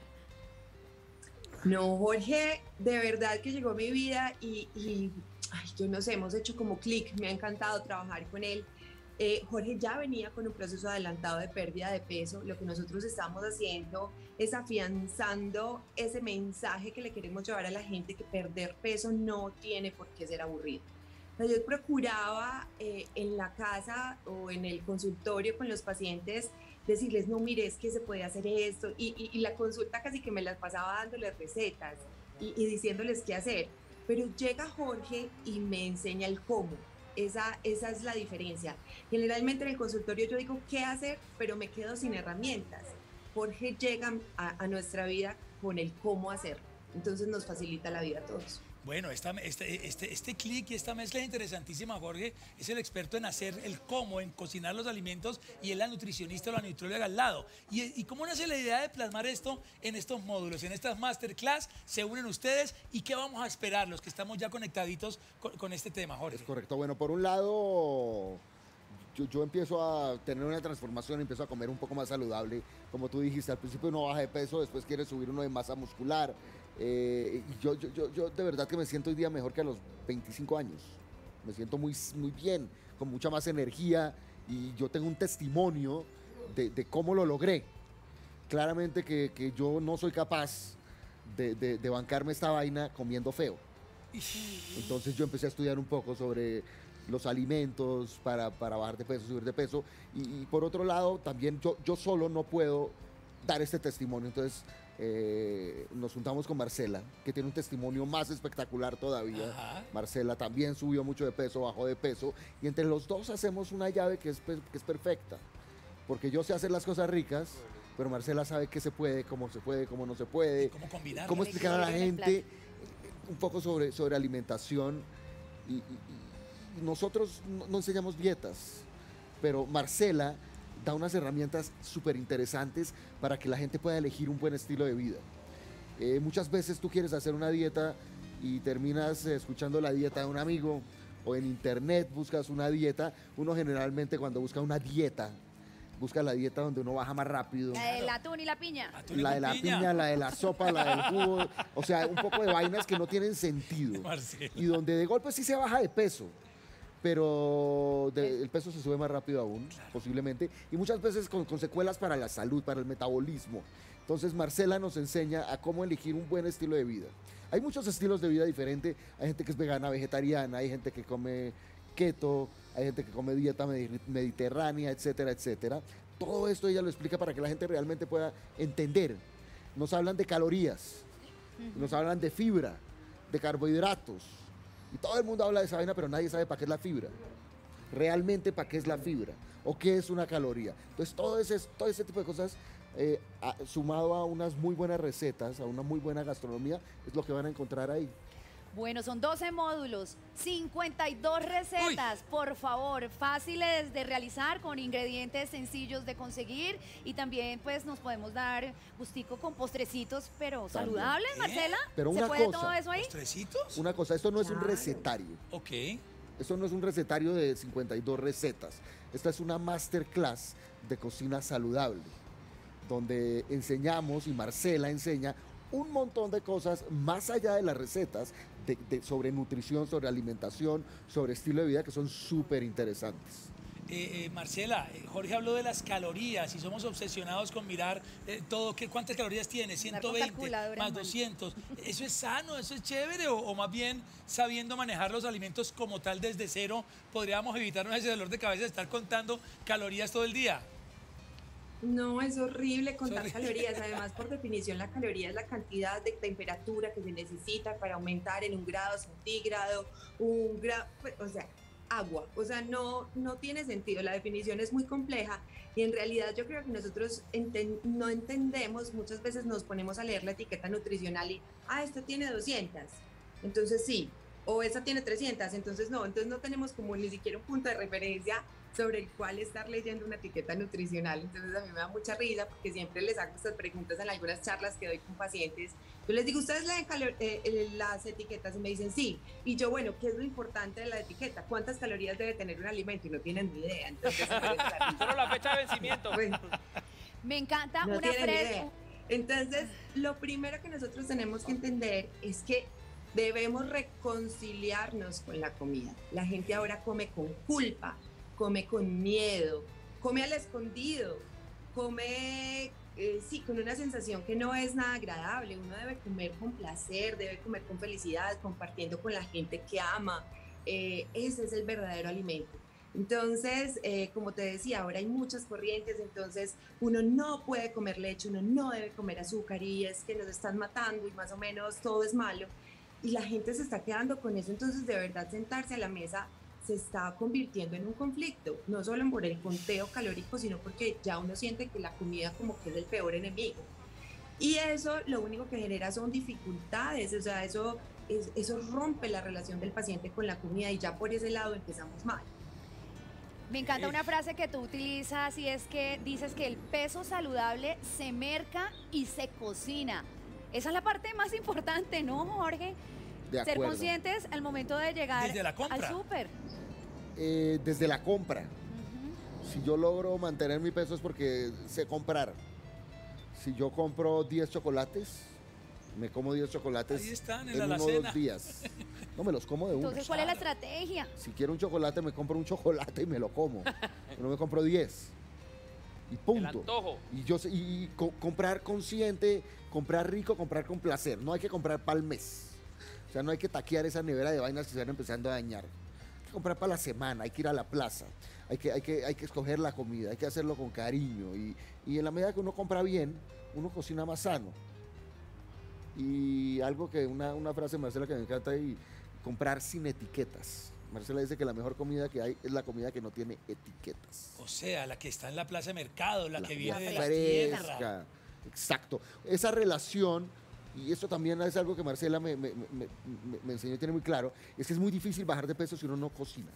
No, Jorge, de verdad que llegó a mi vida y ay, yo no sé, hemos hecho como clic, me ha encantado trabajar con él. Jorge ya venía con un proceso adelantado de pérdida de peso. Lo que nosotros estamos haciendo es afianzando ese mensaje que le queremos llevar a la gente, que perder peso no tiene por qué ser aburrido. O sea, yo procuraba en la casa o en el consultorio con los pacientes decirles, no, mire, es que se puede hacer esto, y la consulta casi que me las pasaba dándoles recetas y diciéndoles qué hacer, pero llega Jorge y me enseña el cómo. Esa es la diferencia. Generalmente en el consultorio yo digo qué hacer, pero me quedo sin herramientas. Jorge llega a nuestra vida con el cómo hacer. Entonces nos facilita la vida a todos. Bueno, este clic y esta mezcla es interesantísima, Jorge. Es el experto en hacer el cómo, en cocinar los alimentos, y es la nutricionista o la nutrióloga al lado. ¿Y cómo nace la idea de plasmar esto en estos módulos, en estas masterclass? Se unen ustedes, ¿y qué vamos a esperar los que estamos ya conectaditos con este tema, Jorge? Es correcto. Bueno, por un lado, yo empiezo a tener una transformación, empiezo a comer un poco más saludable. Como tú dijiste, al principio uno baja de peso, después quiere subir uno de masa muscular. Yo de verdad que me siento hoy día mejor que a los 25 años. Me siento muy bien, con mucha más energía, y yo tengo un testimonio de cómo lo logré. Claramente que yo no soy capaz de bancarme esta vaina comiendo feo. Entonces yo empecé a estudiar un poco sobre los alimentos para bajar de peso, subir de peso, y por otro lado también yo solo no puedo dar este testimonio. Entonces nos juntamos con Marcela, que tiene un testimonio más espectacular todavía. Ajá. Marcela también subió mucho de peso, bajó de peso, y entre los dos hacemos una llave que es perfecta, porque yo sé hacer las cosas ricas, pero Marcela sabe qué se puede, cómo no se puede, cómo combinar, cómo explicar a la gente un poco sobre alimentación. Y nosotros no enseñamos dietas, pero Marcela da unas herramientas súper interesantes para que la gente pueda elegir un buen estilo de vida. Muchas veces tú quieres hacer una dieta y terminas escuchando la dieta de un amigo, o en internet buscas una dieta. Uno generalmente, cuando busca una dieta, busca la dieta donde uno baja más rápido. La del atún y la piña. La de la piña, la de la sopa, la del jugo. O sea, un poco de vainas que no tienen sentido. Marcela. Y donde de golpe sí se baja de peso, pero el peso se sube más rápido aún, claro, posiblemente, y muchas veces con secuelas para la salud, para el metabolismo. Entonces Marcela nos enseña a cómo elegir un buen estilo de vida. Hay muchos estilos de vida diferentes. Hay gente que es vegana, vegetariana, hay gente que come keto, hay gente que come dieta mediterránea, etcétera, etcétera. Todo esto ella lo explica para que la gente realmente pueda entender. Nos hablan de calorías, nos hablan de fibra, de carbohidratos. Y todo el mundo habla de esa vaina, pero nadie sabe para qué es la fibra. Realmente, para qué es la fibra o qué es una caloría. Entonces, todo ese tipo de cosas sumado a unas muy buenas recetas, a una muy buena gastronomía, es lo que van a encontrar ahí. Bueno, son 12 módulos, 52 recetas, por favor, fáciles de realizar, con ingredientes sencillos de conseguir, y también pues nos podemos dar gustico con postrecitos, pero saludables, Marcela. Pero ¿Se una puede cosa, todo eso ahí? ¿Postrecitos? Una cosa, esto no es un recetario. Ok. Esto no es un recetario de 52 recetas. Esta es una masterclass de cocina saludable, donde enseñamos y Marcela enseña un montón de cosas más allá de las recetas, sobre nutrición, sobre alimentación, sobre estilo de vida, que son súper interesantes. Marcela, Jorge habló de las calorías y somos obsesionados con mirar cuántas calorías tiene, 120 más 200. ¿Eso es sano, eso es chévere o más bien sabiendo manejar los alimentos como tal desde cero podríamos evitarnos ese dolor de cabeza de estar contando calorías todo el día? No, es horrible contar calorías. Además, por definición, la caloría es la cantidad de temperatura que se necesita para aumentar en 1 grado centígrado, o sea, agua. O sea, no tiene sentido. La definición es muy compleja y en realidad yo creo que nosotros no entendemos. Muchas veces nos ponemos a leer la etiqueta nutricional y, esto tiene 200. Entonces sí. O esa tiene 300, entonces no tenemos como ni siquiera un punto de referencia sobre el cual estar leyendo una etiqueta nutricional. Entonces a mí me da mucha risa porque siempre les hago estas preguntas en algunas charlas que doy con pacientes. Yo les digo, ¿ustedes leen las etiquetas? Y me dicen, sí. Y yo, bueno, ¿qué es lo importante de la etiqueta? ¿Cuántas calorías debe tener un alimento? Y no tienen ni idea. Entonces, solo la fecha de vencimiento. Bueno, me encanta no una frase. Entonces, lo primero que nosotros tenemos que entender es que debemos reconciliarnos con la comida. La gente ahora come con culpa, come con miedo, come al escondido, come con una sensación que no es nada agradable. Uno debe comer con placer, debe comer con felicidad, compartiendo con la gente que ama. Ese es el verdadero alimento. Entonces, como te decía, ahora hay muchas corrientes, entonces uno no puede comer leche, uno no debe comer azúcar y es que nos están matando y más o menos todo es malo. Y la gente se está quedando con eso, entonces de verdad sentarse a la mesa se está convirtiendo en un conflicto, no solo por el conteo calórico, sino porque ya uno siente que la comida como que es el peor enemigo. Y eso lo único que genera son dificultades, o sea, eso rompe la relación del paciente con la comida y ya por ese lado empezamos mal. Me encanta una frase que tú utilizas y es que dices que el peso saludable se merca y se cocina. Esa es la parte más importante, ¿no, Jorge? De ser acuerdo. conscientes al momento de llegar al súper. Desde la compra. Si yo logro mantener mi peso es porque sé comprar. Si yo compro 10 chocolates, me como 10 chocolates ahí están, en 1 o 2 días. No, me los como de uno. Entonces, ¿cuál es la estrategia? Si quiero un chocolate, me compro un chocolate y me lo como. No me compro 10. Y punto. El antojo. Comprar consciente, comprar rico, comprar con placer. No hay que comprar para el mes. O sea, no hay que taquear esa nevera de vainas que se van empezando a dañar. Hay que comprar para la semana, hay que ir a la plaza, hay que escoger la comida, hay que hacerlo con cariño. Y en la medida que uno compra bien, uno cocina más sano. Y algo que una frase de Marcela que me encanta, y comprar sin etiquetas. Marcela dice que la mejor comida que hay es la comida que no tiene etiquetas. O sea, la que está en la plaza de mercado, la que viene de la fresca. tierra. Exacto. Esa relación, y eso también es algo que Marcela me enseñó y tiene muy claro, es que es muy difícil bajar de peso si uno no cocina.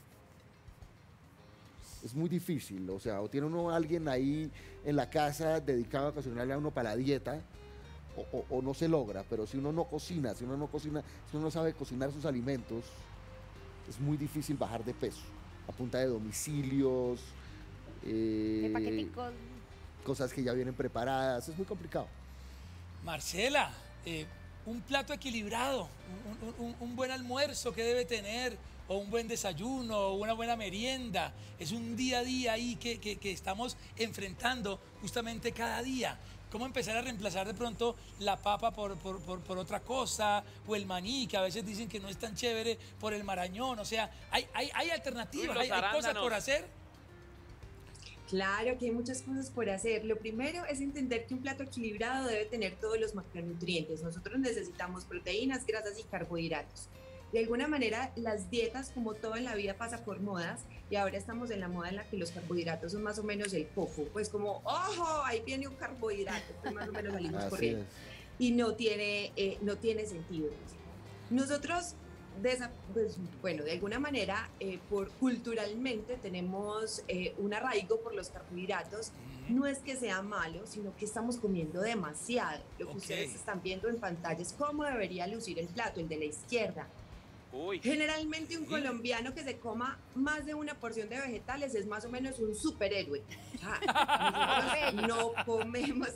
Es muy difícil, o sea, o tiene uno a alguien ahí en la casa dedicado a cocinarle a uno para la dieta, o no se logra, pero si uno no cocina, si uno no sabe cocinar sus alimentos, es muy difícil bajar de peso, a punta de domicilios, De paqueticos. cosas que ya vienen preparadas, es muy complicado. Marcela, un plato equilibrado, un buen almuerzo que debe tener, o un buen desayuno, o una buena merienda, es un día a día ahí que estamos enfrentando justamente cada día. ¿Cómo empezar a reemplazar de pronto la papa por otra cosa? O el maní, que a veces dicen que no es tan chévere, por el marañón. O sea, hay alternativas, hay cosas por hacer. Claro que hay muchas cosas por hacer. Lo primero es entender que un plato equilibrado debe tener todos los macronutrientes. Nosotros necesitamos proteínas, grasas y carbohidratos. De alguna manera, las dietas, como todo en la vida, pasa por modas y ahora estamos en la moda en la que los carbohidratos son más o menos el coco. Pues como, ¡ojo! Ahí viene un carbohidrato, pues más o menos salimos corriendo. Y no tiene sentido. Nosotros, pues, bueno, de alguna manera, culturalmente tenemos un arraigo por los carbohidratos. No es que sea malo, sino que estamos comiendo demasiado. Lo que ustedes están viendo en pantalla es cómo debería lucir el plato, el de la izquierda. Generalmente un colombiano que se coma más de una porción de vegetales es más o menos un superhéroe. No comemos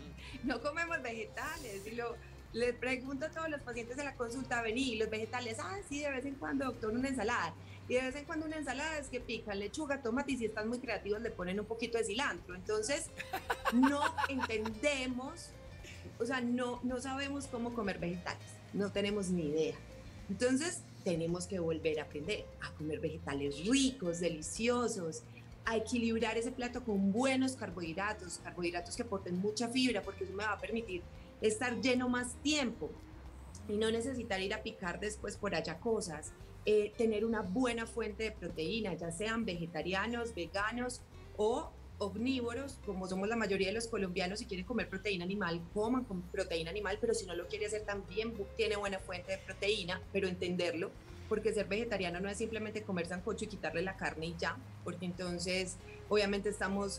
vegetales. Y les pregunto a todos los pacientes en la consulta, vení, los vegetales, sí, de vez en cuando, doctor, una ensalada. Y de vez en cuando una ensalada es que pican lechuga, tomate, y si están muy creativos le ponen un poquito de cilantro. Entonces, no entendemos, o sea, no sabemos cómo comer vegetales, no tenemos ni idea. Entonces, tenemos que volver a aprender a comer vegetales ricos, deliciosos, a equilibrar ese plato con buenos carbohidratos que aporten mucha fibra, porque eso me va a permitir estar lleno más tiempo y no necesitar ir a picar después por allá cosas. Tener una buena fuente de proteína, ya sean vegetarianos, veganos o omnívoros, como somos la mayoría de los colombianos. Si quieren comer proteína animal, coman con proteína animal, pero si no lo quiere hacer también tiene buena fuente de proteína, pero entenderlo, porque ser vegetariano no es simplemente comer sancocho y quitarle la carne y ya, porque entonces obviamente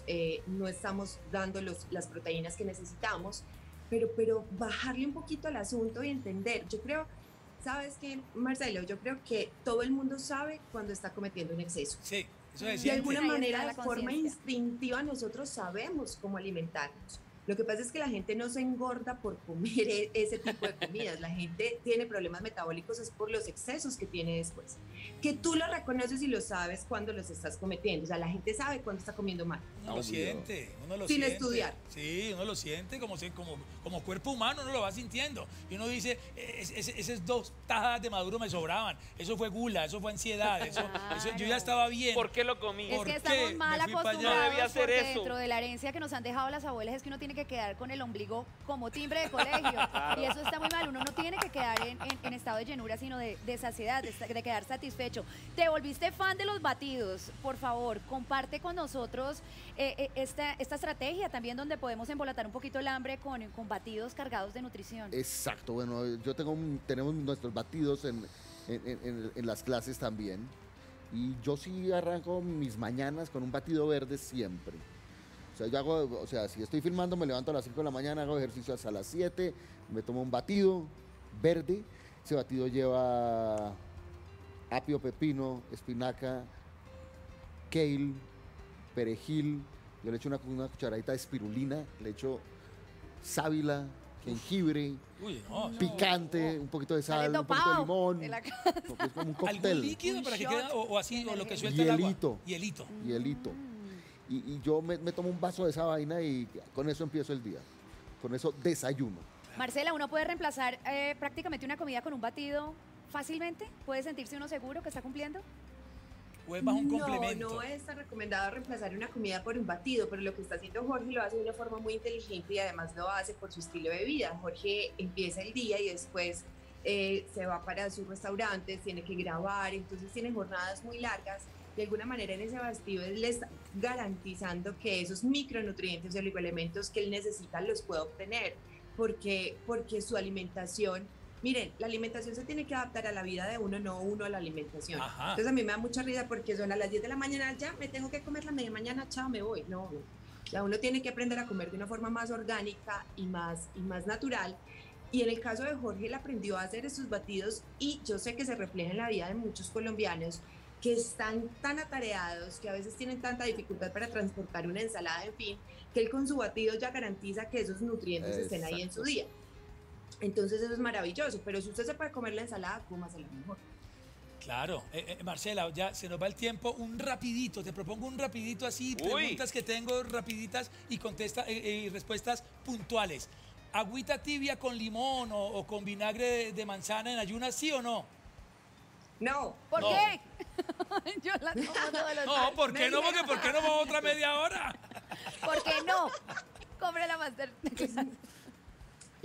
no estamos dando las proteínas que necesitamos, pero bajarle un poquito al asunto y entender. Yo creo, ¿sabes qué, Marcelo? Yo creo que todo el mundo sabe cuando está cometiendo un exceso. Sí. De alguna manera, de forma instintiva, nosotros sabemos cómo alimentarnos. Lo que pasa es que la gente no se engorda por comer ese tipo de comidas. La gente tiene problemas metabólicos es por los excesos que tiene después. Que tú lo reconoces y lo sabes cuando los estás cometiendo. O sea, la gente sabe cuando está comiendo mal. Uno lo siente. Sin estudiar. Sí, uno lo siente como cuerpo humano, uno lo va sintiendo. Y uno dice, esas 2 tajas de Maduro me sobraban. Eso fue gula, eso fue ansiedad, eso yo ya estaba bien. ¿Por qué lo comí? Es que estamos mal acostumbrados porque dentro de la herencia que nos han dejado las abuelas es que uno tiene que quedar con el ombligo como timbre de colegio. Y eso está muy mal. Uno no tiene que quedar en estado de llenura, sino de saciedad, de quedar satisfecho. Te volviste fan de los batidos. Por favor, comparte con nosotros esta estrategia también, donde podemos embolatar un poquito el hambre con batidos cargados de nutrición. Exacto. Bueno, tenemos nuestros batidos en las clases también. Y yo sí arranco mis mañanas con un batido verde siempre. O sea, si estoy filmando, me levanto a las 5 de la mañana, hago ejercicio hasta las 7, me tomo un batido verde. Ese batido lleva apio, pepino, espinaca, kale, perejil. Yo le echo una cucharadita de espirulina, le echo sábila, jengibre, picante, un poquito de sal, un poquito de limón. Es como un cóctel. ¿Algún líquido para que quede, o así, o lo que suelta el agua? Hielito. Y yo me tomo un vaso de esa vaina y con eso empiezo el día. Con eso desayuno. Marcela, ¿uno puede reemplazar prácticamente una comida con un batido fácilmente? ¿Puede sentirse uno seguro que está cumpliendo? ¿O es más un complemento? No es tan recomendado reemplazar una comida por un batido, pero lo que está haciendo Jorge lo hace de una forma muy inteligente y además lo hace por su estilo de vida. Jorge empieza el día y después se va para sus restaurantes, tiene que grabar, entonces tiene jornadas muy largas. De alguna manera en ese batido él le está garantizando que esos micronutrientes y oligoelementos que él necesita los pueda obtener, porque su alimentación, miren, la alimentación se tiene que adaptar a la vida de uno, no uno a la alimentación. Ajá. Entonces a mí me da mucha risa porque son a las 10 de la mañana, ya me tengo que comer la media mañana, chao, me voy. No, o sea, uno tiene que aprender a comer de una forma más orgánica y más natural. Y en el caso de Jorge, él aprendió a hacer esos batidos y yo sé que se refleja en la vida de muchos colombianos que están tan atareados, que a veces tienen tanta dificultad para transportar una ensalada, en fin, que él con su batido ya garantiza que esos nutrientes estén ahí en su día. Entonces eso es maravilloso, pero si usted se puede comer la ensalada, cómasela mejor. Claro. Marcela, ya se nos va el tiempo. Un rapidito, te propongo un rapidito así, preguntas que tengo rapiditas y respuestas puntuales. ¿Agüita tibia con limón o con vinagre de manzana en ayunas, sí o no? No. ¿Por qué? Yo la tomo todos los días. No, ¿por qué no? Porque ¿por qué no vamos otra media hora? ¿Por qué no? Cómprela más.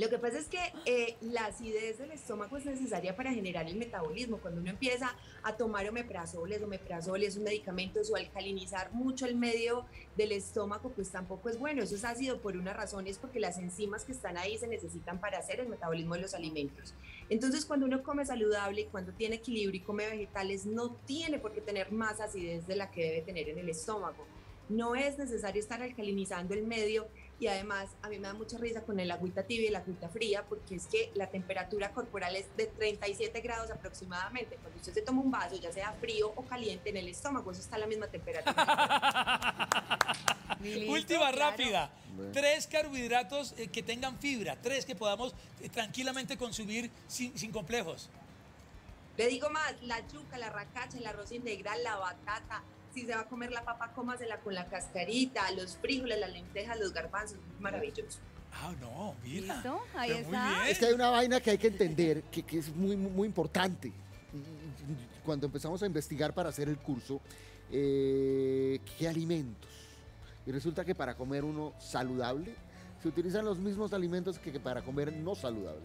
Lo que pasa es que la acidez del estómago es necesaria para generar el metabolismo. Cuando uno empieza a tomar omeprazoles un medicamentos o alcalinizar mucho el medio del estómago, pues tampoco es bueno. Eso es ácido por una razón, es porque las enzimas que están ahí se necesitan para hacer el metabolismo de los alimentos. Entonces, cuando uno come saludable, cuando tiene equilibrio y come vegetales, no tiene por qué tener más acidez de la que debe tener en el estómago. No es necesario estar alcalinizando el medio. Y además, a mí me da mucha risa con el agüita tibia y la agüita fría, porque es que la temperatura corporal es de 37 grados aproximadamente. Cuando usted se toma un vaso, ya sea frío o caliente, en el estómago, eso está a la misma temperatura. Última rápida. 3 carbohidratos que tengan fibra, 3 que podamos tranquilamente consumir sin complejos. Le digo más, la yuca, la racacha, el arroz integral, la batata. Si se va a comer la papa, cómasela con la cascarita, los frijoles, las lentejas, los garbanzos, maravilloso. Ah, no, mira. ¿Listo? Ahí Pero muy está. bien. Es que hay una vaina que hay que entender, que es muy importante. Cuando empezamos a investigar para hacer el curso, ¿qué alimentos? Y resulta que para comer uno saludable, se utilizan los mismos alimentos que para comer no saludable.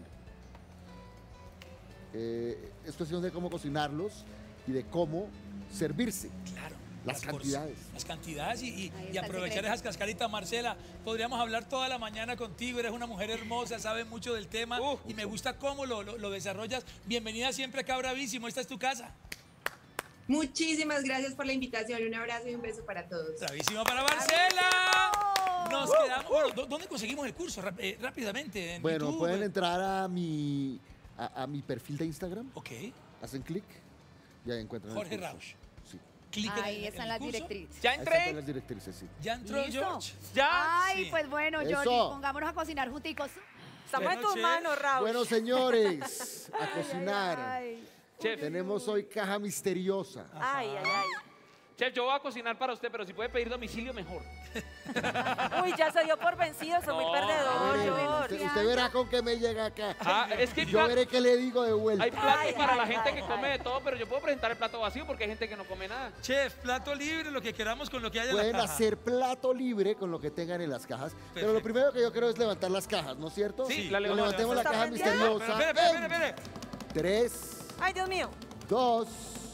Es cuestión de cómo cocinarlos y de cómo servirse. Claro. Las cantidades. Las cantidades y está el aprovechar secreto. esas cascaritas. Marcela, podríamos hablar toda la mañana contigo. Eres una mujer hermosa, sabes mucho del tema y me gusta cómo lo desarrollas. Bienvenida siempre acá a Bravísimo. Esta es tu casa. Muchísimas gracias por la invitación. Un abrazo y un beso para todos. Bravísimo para Marcela. Nos quedamos. Bueno, ¿dónde conseguimos el curso? Rápidamente. ¿En Bueno, YouTube? pueden entrar a mi perfil de Instagram. Ok. Hacen clic y ahí encuentran Jorge el curso. Rauch. Sí. Clic Ahí en están el las curso. directrices. ¿Ya Ahí están entré? todas las directrices, sí. ¿Ya entró ¿Listo? George? ¿Ya? Ay, Sí. pues bueno, Eso. Jordi, pongámonos a cocinar junticos. Estamos en Bueno, tus chef. manos, Raúl. Bueno, señores, a cocinar. Ay. Chef, Tenemos hoy caja misteriosa. Ay, ay, ay. chef, yo voy a cocinar para usted, pero si puede pedir domicilio, mejor. Uy, ya se dio por vencido, soy muy No, perdedor, Veremos, George. usted verá con qué me llega acá. Ah, es que Yo veré qué le digo de vuelta. hay platos Ay, para la ay, gente ay, que come ay. de todo, pero yo puedo presentar el plato vacío porque hay gente que no come nada. Chef, plato libre, lo que queramos con lo que haya en Pueden la caja. hacer plato libre con lo que tengan en las cajas. Pero lo Perfecto. primero que yo creo es levantar las cajas, ¿no es cierto? Sí, la Levantemos la ¿Está caja prendiendo? misteriosa. Espere. 3, Ay, Dios mío. 2,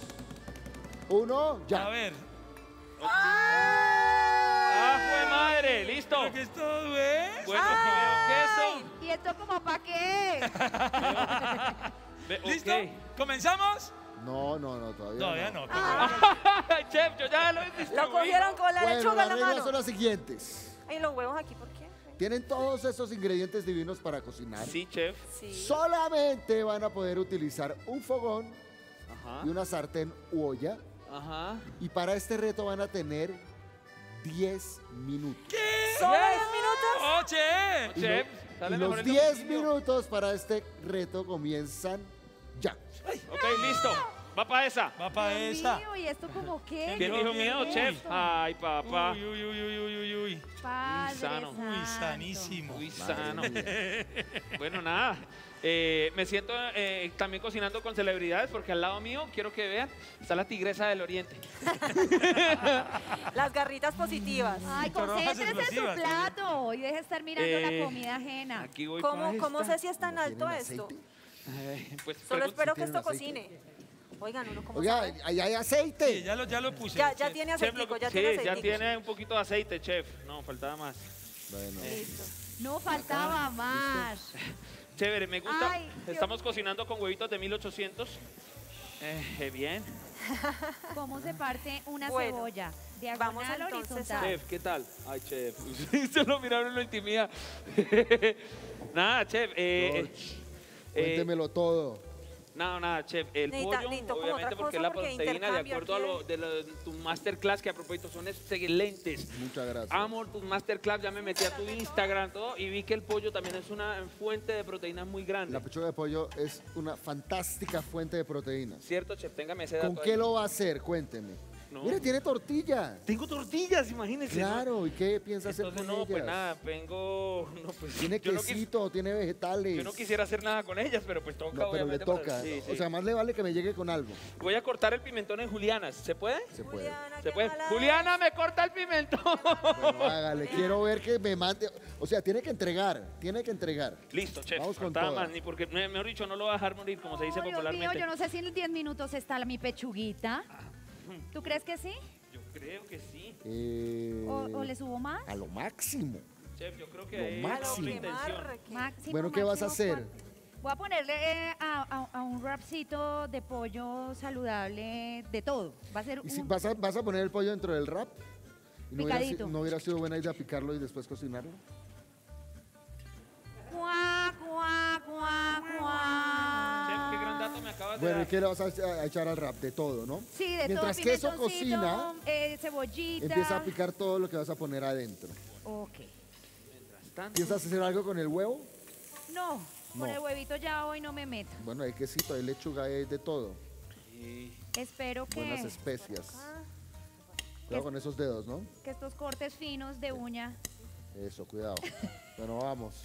1, ya. A ver. ¡Ah, fue madre! ¡Listo! ¿Pero qué es todo, eh? Bueno, Ay, ¿y esto como para qué? queso. ¿Listo? Ok. ¿Comenzamos? No, todavía, Todavía no. Ay, chef, yo ya lo he Lo cogieron con la Bueno, lechuga las en la reglas mano. son las siguientes. Ay, los huevos aquí, ¿por qué? Tienen todos esos ingredientes divinos para cocinar. Sí, chef. Sí. Solamente van a poder utilizar un fogón Ajá. y una sartén u olla. Ajá. Y para este reto van a tener 10 minutos. ¿Solo 10 minutos? ¡Oh, chef! Y, Chef, y sale mejor los el 10 domicilio. minutos para este reto comienzan ya. Ok, listo. Va para esa. Va para Dios esa. mío, ¿y esto como qué? ¿Quién dijo miedo, ¿Qué es chef? esto? Ay, papá. Uy. Padre sano. Uy, santo. sanísimo. Muy Madre sano. mía. Bueno, nada. Me siento también cocinando con celebridades porque al lado mío, quiero que vean, está la tigresa del oriente. Las garritas positivas. Ay, Toronjas concéntrese en su explosivas, plato y deje de estar mirando la comida ajena. Aquí voy para ¿Cómo esta. sé si es tan alto ¿Tienen esto? aceite? Pues, Solo espero que tienen esto aceite. cocine. Oigan, uno como Oiga, sabe. ahí hay Sí, aceite. ya lo puse. Ya chef. tiene chef, aceitico, ya sí, tiene ya aceitico. tiene un poquito de aceite, chef. No, faltaba más. Bueno, Listo. No faltaba más. Chévere, me gusta. Ay, Dios. Estamos cocinando con huevitos de 1800. Bien. ¿Cómo se parte una Bueno, cebolla? vamos Diagonal, entonces horizontal. Chef, ¿qué tal? Ay, chef. Se lo miraron y lo intimida. Nada, chef. cuéntemelo todo. Nada, chef. El Necesita- pollo, necesito como obviamente, otra porque cosa la porque proteína, de intercambio acuerdo a aquí lo de tu masterclass, que a propósito son excelentes. Muchas gracias. Amo tus masterclass, ya me metí a tu Instagram, todo, y vi que el pollo también es una fuente de proteínas muy grande. La pechuga de pollo es una fantástica fuente de proteínas. ¿Cierto, chef? Téngame ese dato ¿Con qué ahí. lo va a hacer? Cuénteme. No. Mire, tiene tortilla. Tengo tortillas, imagínense. Claro, ¿y qué piensa hacer Entonces, con no, ellas? pues nada, vengo... No, pues, Tiene yo no quis- quesito, tiene vegetales. Yo no quisiera hacer nada con ellas, pero pues toca, No, pero le obviamente, para- toca. Sí, O sí. sea, más le vale que me llegue con algo. Voy a cortar el pimentón en julianas. ¿Se puede? Se puede. Juliana, ¿Se qué puede? mala Juliana, me corta el pimentón. Bueno, hágale, quiero ver que me mande. O sea, tiene que entregar, tiene que entregar. Listo, chef. Vamos con faltaba toda. más, ni porque, mejor dicho, no lo va a dejar morir, como se dice Oh, Dios mío, popularmente. yo no sé si en 10 minutos está mi pechuguita. ¿Tú crees que sí? Yo creo que sí. ¿O le subo más? A lo máximo. Chef, yo creo que Lo es máximo. doble intención. Máximo, Bueno, ¿qué vas a máximo, hacer? Voy a ponerle a un wrapcito de pollo saludable de todo. Va a ser ¿Y si un... vas a poner el pollo dentro del wrap? ¿Y no Picadito. no hubiera sido buena idea picarlo y después cocinarlo? Cuá, cuá, cuá, cuá. Chef, qué gran dato me acabas de Bueno, ¿y dar. qué le vas a echar al wrap? De todo, ¿no? Sí, de Mientras todo. que eso pimentoncito, cocina, cebollita. empieza a picar todo lo que vas a poner adentro. Ok. ¿Piensas hacer algo con el huevo? No, con No. el huevito ya hoy no me meto. Bueno, hay quesito, hay lechuga, hay de todo. Espero Buenas que, especias. Cuidado con esos dedos, ¿no? que estos cortes finos de uña. Eso, cuidado. Bueno, vamos.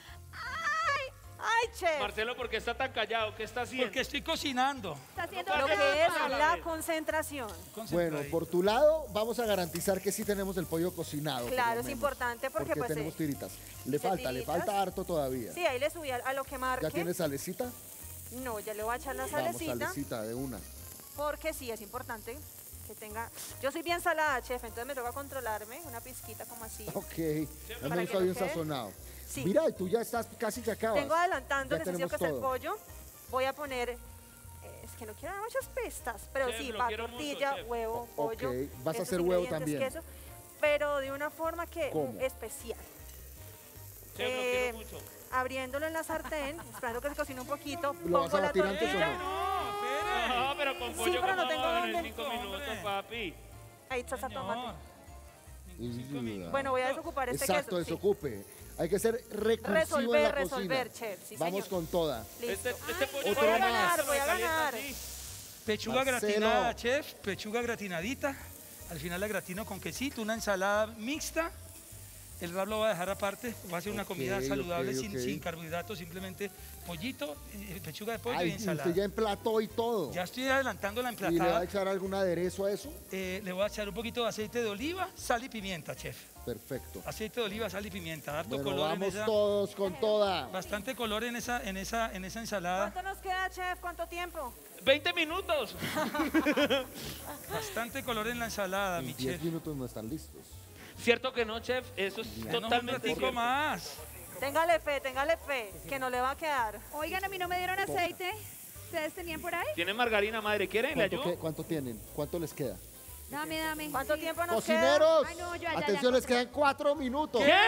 ¡Ay, chef! Marcelo, ¿por qué está tan callado? ¿Qué está haciendo? Porque estoy cocinando. Está haciendo Lo que es trampa. la concentración. Bueno, por tu lado, vamos a garantizar que sí tenemos el pollo cocinado. por Claro, lo es menos, importante porque pues tenemos tiritas. Le tiritas. falta harto todavía. sí, ahí le subí a lo que marque. ¿Ya tienes salecita? No, ya le voy a echar la Vamos, salecita. salecita de una. Porque sí, es importante que tenga... Yo soy bien salada, chef, entonces me toca controlarme una pizquita como así. Ok, a mí Para me que gusta no bien quede. sazonado. Sí. Mira, tú ya estás casi que acabas. Tengo adelantando, Ya necesito tenemos que hacer todo. pollo. Voy a poner... es que no quiero dar muchas pistas, pero Chef, sí, lo va quiero tortilla, mucho, chef. huevo, pollo. Ok, vas a esos hacer huevo ingredientes, también. queso, pero de una forma que ¿Cómo? especial. Chef, lo quiero mucho. Abriéndolo en la sartén, esperando que se cocine un poquito, ¿Lo vas pongo a la batir antes o tortilla. no? No, pero con Sí, pollo pero no ¿cómo tengo va a ver en dónde. 5 minutos, papi? Ahí está esa tomate. Bueno, Bueno, voy a desocupar este exacto, queso. sí. desocupe. Hay que ser recursivo en la Resolver, cocina. chef, sí, Vamos señor. con toda. Listo. Este pollo Otro voy a más. ganar, voy a me calienta ganar. así. Pechuga Marcelo. gratinada, chef. Pechuga gratinadita. Al final la gratino con quesito, una ensalada mixta. El wrap lo voy a dejar aparte. Va a ser una comida Ok, saludable ok, sin, ok. sin carbohidratos. Simplemente pollito, pechuga de pollo Ay, y ensalada. usted ya emplató y todo. Ya estoy adelantando la ¿Y le va a emplatada. echar algún aderezo a eso? Le voy a echar un poquito de aceite de oliva, sal y pimienta, chef. Perfecto. Aceite de oliva, sal y pimienta. Harto Bueno, color en vamos esa. todos con toda. Bastante color en esa ensalada. ¿Cuánto nos queda, chef? ¿Cuánto tiempo? 20 minutos. Bastante color en la ensalada, mi En 10 chef. minutos no están listos. ¿Cierto que no, chef? Eso es Bueno, un totalmente ratico cierto. más. Téngale fe, que no le va a quedar. Oigan, a mí no me dieron aceite. ¿Ustedes tenían por ahí? ¿Tiene margarina, madre? ¿Quieren? ¿Le ayudo? ¿Cuánto tienen? ¿Cuánto les queda? Dame. ¿Cuánto Sí. tiempo nos ¡Cocineros! Ay, no, ya, Atención, les quedan 4 minutos. ¿Qué?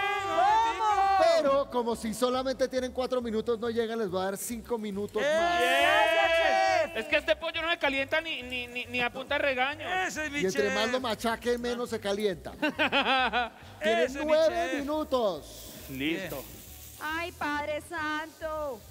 Pero como si solamente tienen 4 minutos, no llegan, les voy a dar 5 minutos más. Es que este pollo no se calienta ni a punta de regaño. Ese es mi Y entre chef. más lo machaque, menos se calienta. Tienen Ese es mi 9 chef. minutos. Listo. Ay, Padre Santo.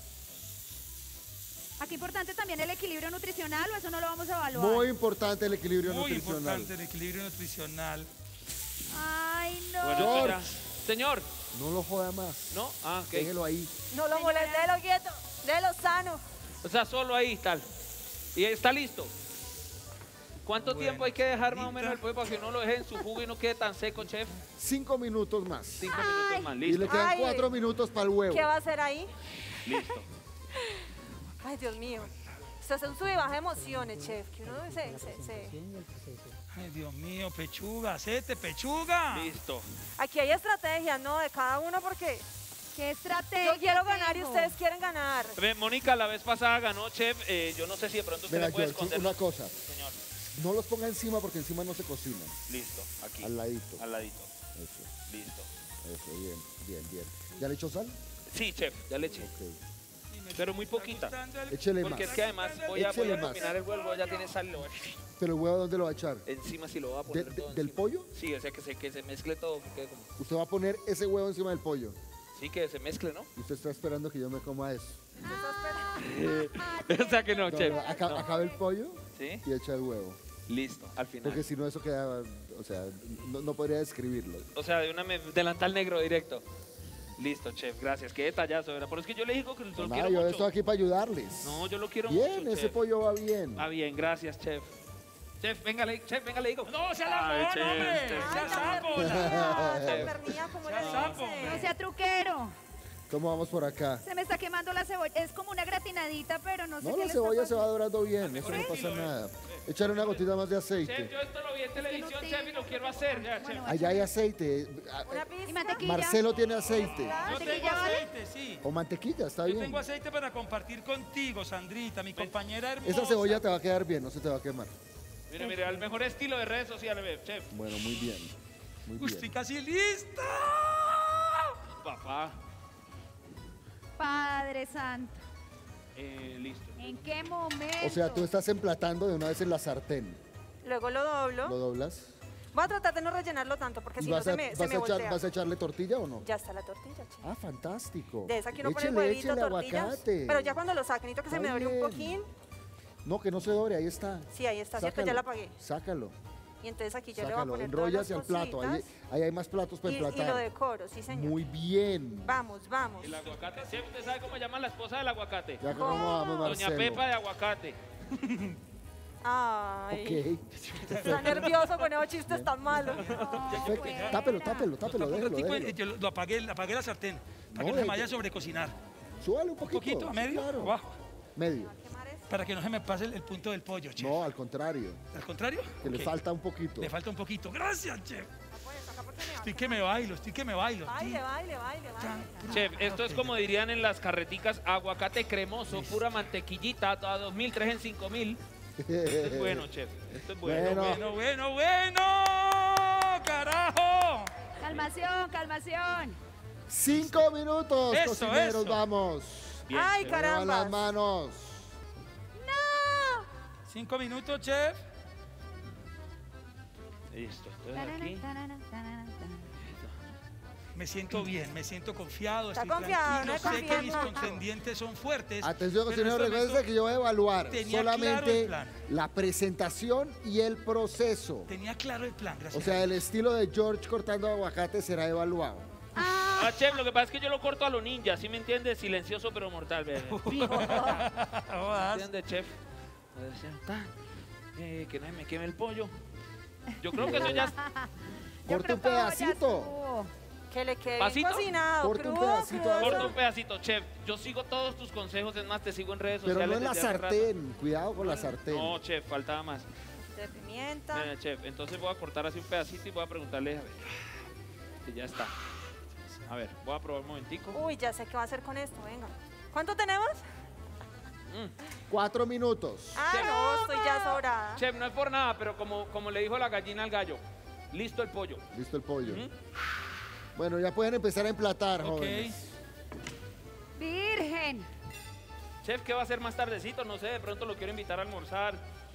Aquí importante también el equilibrio nutricional, o eso no lo vamos a evaluar. Muy importante el equilibrio Muy nutricional. importante el equilibrio nutricional. Ay, no. Bueno, George. esto ya- Señor, No lo joda más. ¿no? Ah, ok. Déjelo ahí. No lo moleste, déjelo quieto, déjelo sano. O sea, solo ahí tal. Y está listo. ¿Cuánto Bueno, tiempo hay que dejar más o ahorita. menos el pollo para que no lo deje en su jugo y no quede tan seco, chef? 5 minutos más. 5 minutos más, Y listo. le quedan Ay. 4 minutos para el huevo. ¿Qué va a hacer ahí? Listo. Ay, Dios mío. Esto es un sub y baja de emociones, chef. Que uno se... Ay, Dios mío, pechuga, aceite, pechuga. Listo. Aquí hay estrategias, ¿no? De cada uno porque Qué estrategia. yo quiero ganar y tengo. ustedes quieren ganar. Ve, Mónica, la vez pasada ganó, chef. Yo no sé si de pronto usted Mira, le puede George, esconder. una cosa. Señor, No los ponga encima porque encima no se cocinan. listo. Aquí. Al ladito. Al ladito. Eso, Listo. eso, bien, bien, bien. ¿Ya le echó sal? Sí, chef, ya le eché. Ok. Pero muy poquita. Échele Porque es más. que además voy a Échele más. combinar el huevo, ya tiene sal. Lo voy a- ¿Pero el huevo dónde lo va a echar? Encima sí lo voy a poner todo ¿Del encima. pollo? Sí, o sea que se mezcle todo. Que quede como... Usted va a poner ese huevo encima del pollo. Sí, que se mezcle, ¿no? Y usted está esperando que yo me coma eso. O sea que no, No, chef. no, acabe el pollo ¿Sí? y echa el huevo. Listo, al final. Porque si no eso queda, o sea, no podría describirlo. O sea, de una delantal negro directo. Listo, chef, gracias. Qué detallazo, ¿verdad? Por eso es que yo le digo que lo Nada, quiero yo mucho. estoy aquí para ayudarles. No, yo lo quiero Bien, mucho, ese chef. pollo va bien. Va bien, gracias, chef. Chef, venga, le digo. No, sea la chef, hombre. chef. Sea sapo. Tan pernilla, ¿cómo le sapo. dice? No sea truquero. ¿Cómo vamos por acá? Se me está quemando la cebolla. Es como una gratinadita, pero no sé No, qué la le cebolla está se va pasando. dorando bien, eso no pasa nada. Échale una gotita más de aceite. Chef, yo esto lo vi en televisión, chef, y lo quiero hacer. Ya, chef. Allá hay aceite. Una pizca. ¿Y mantequilla? Marcelo tiene aceite. Yo ¿Mantequilla tengo vale? aceite, sí. O mantequilla, está Yo bien. tengo aceite para compartir contigo, Sandrita, mi compañera hermosa. Esa cebolla te va a quedar bien, no se te va a quemar. Mire, mire, al mejor estilo de redes sociales, ve, chef. Bueno, muy bien. Muy Uy, estoy bien. casi lista. Papá. Padre Santo. Listo. ¿En qué momento? O sea, tú estás emplatando de una vez en la sartén. Luego lo doblo. ¿Lo doblas? Voy a tratar de no rellenarlo tanto porque ¿Y si no vas se a, me vas a voltea. vas a echarle tortilla o no? Ya está la tortilla, chef. Ah, fantástico. De esa que uno pone Échele, huevito, échele tortillas. aguacate. Pero ya cuando lo saquen, necesito que se Está me dore un bien. poquín. No, que no se dore, ahí está. Sí, ahí está, ¿cierto? Ya la apagué. Sácalo, Y entonces aquí yo le voy a sácalo. poner Enrollas todas el las plato. Ahí, cositas. ahí hay más platos para Y lo emplatar. decoro, sí, señor. Muy bien. Vamos, vamos. El aguacate. Chef, ¿usted sabe cómo llama la esposa del aguacate? Ya cómo vamos, Marcelo. Doña Pepa de aguacate. Ay, Ok. está nervioso con esos chistes tan malos. Perfecto. Tápelo, tápelo, déjelo, Un ratico, déjelo. yo lo apagué la sartén para que No, no se me vaya a sobrecocinar. Súbale un Un poquito. poquito, a sí, medio, claro. abajo, Medio. para que no se me pase el punto del pollo, chef. No, al contrario. ¿Al contrario? Que le Ok. falta un poquito. Le falta un poquito. Gracias, chef. Estoy que me bailo. Baile, baile, baile, baile. Chef, esto es como dirían en las carreticas, aguacate cremoso, pura mantequillita, a 2000, 3 en 5000. Esto es bueno, chef. Esto es bueno. Bueno. Bueno. ¡Carajo! Calmación. 5 minutos, Eso, cocineros, eso. vamos. Bien, Ay, chef. Muevan caramba. las manos. 5 minutos, chef. Listo, entonces aquí. Me siento bien, me siento confiado, Está estoy confiado, tranquilo, no sé que confíes mis tanto. contendientes son fuertes. Atención, pero en cocineros, este recuerden momento que yo voy a evaluar tenía claro el solamente plan. la presentación y el proceso. Tenía claro el plan, gracias. O sea, el estilo de George cortando aguacate será evaluado. Ah, chef, lo que pasa es que yo lo corto a lo ninja, ¿sí me entiende? Silencioso pero mortal, ve. Jodas. ¿Entiende, chef? A ver, chef, ta. Que no se me queme el pollo. Yo creo que eso ya... Corte un pedacito. Que le quede bien ¿Pasito? cocinado, Corte un crudo, pedacito crudo. de Corta un pedacito, chef. Yo sigo todos tus consejos, es más, te sigo en redes Pero sociales. no en la desde hace rato. sartén. Cuidado con la sartén. No, chef, faltaba más. De pimienta. Mira, chef, entonces voy a cortar así un pedacito y voy a preguntarle, a ver, que ya está. A ver, voy a probar un momentico. Uy, ya sé qué va a hacer con esto, venga. ¿Cuánto tenemos? 4 minutos. Ah, no, estoy ya sobrada. Chef, no es por nada, pero como le dijo la gallina al gallo, listo el pollo. Listo el pollo. Ujú. Bueno, ya pueden empezar a emplatar, Ok. jóvenes. Virgen. Chef, ¿qué va a hacer más tardecito? No sé, de pronto lo quiero invitar a almorzar.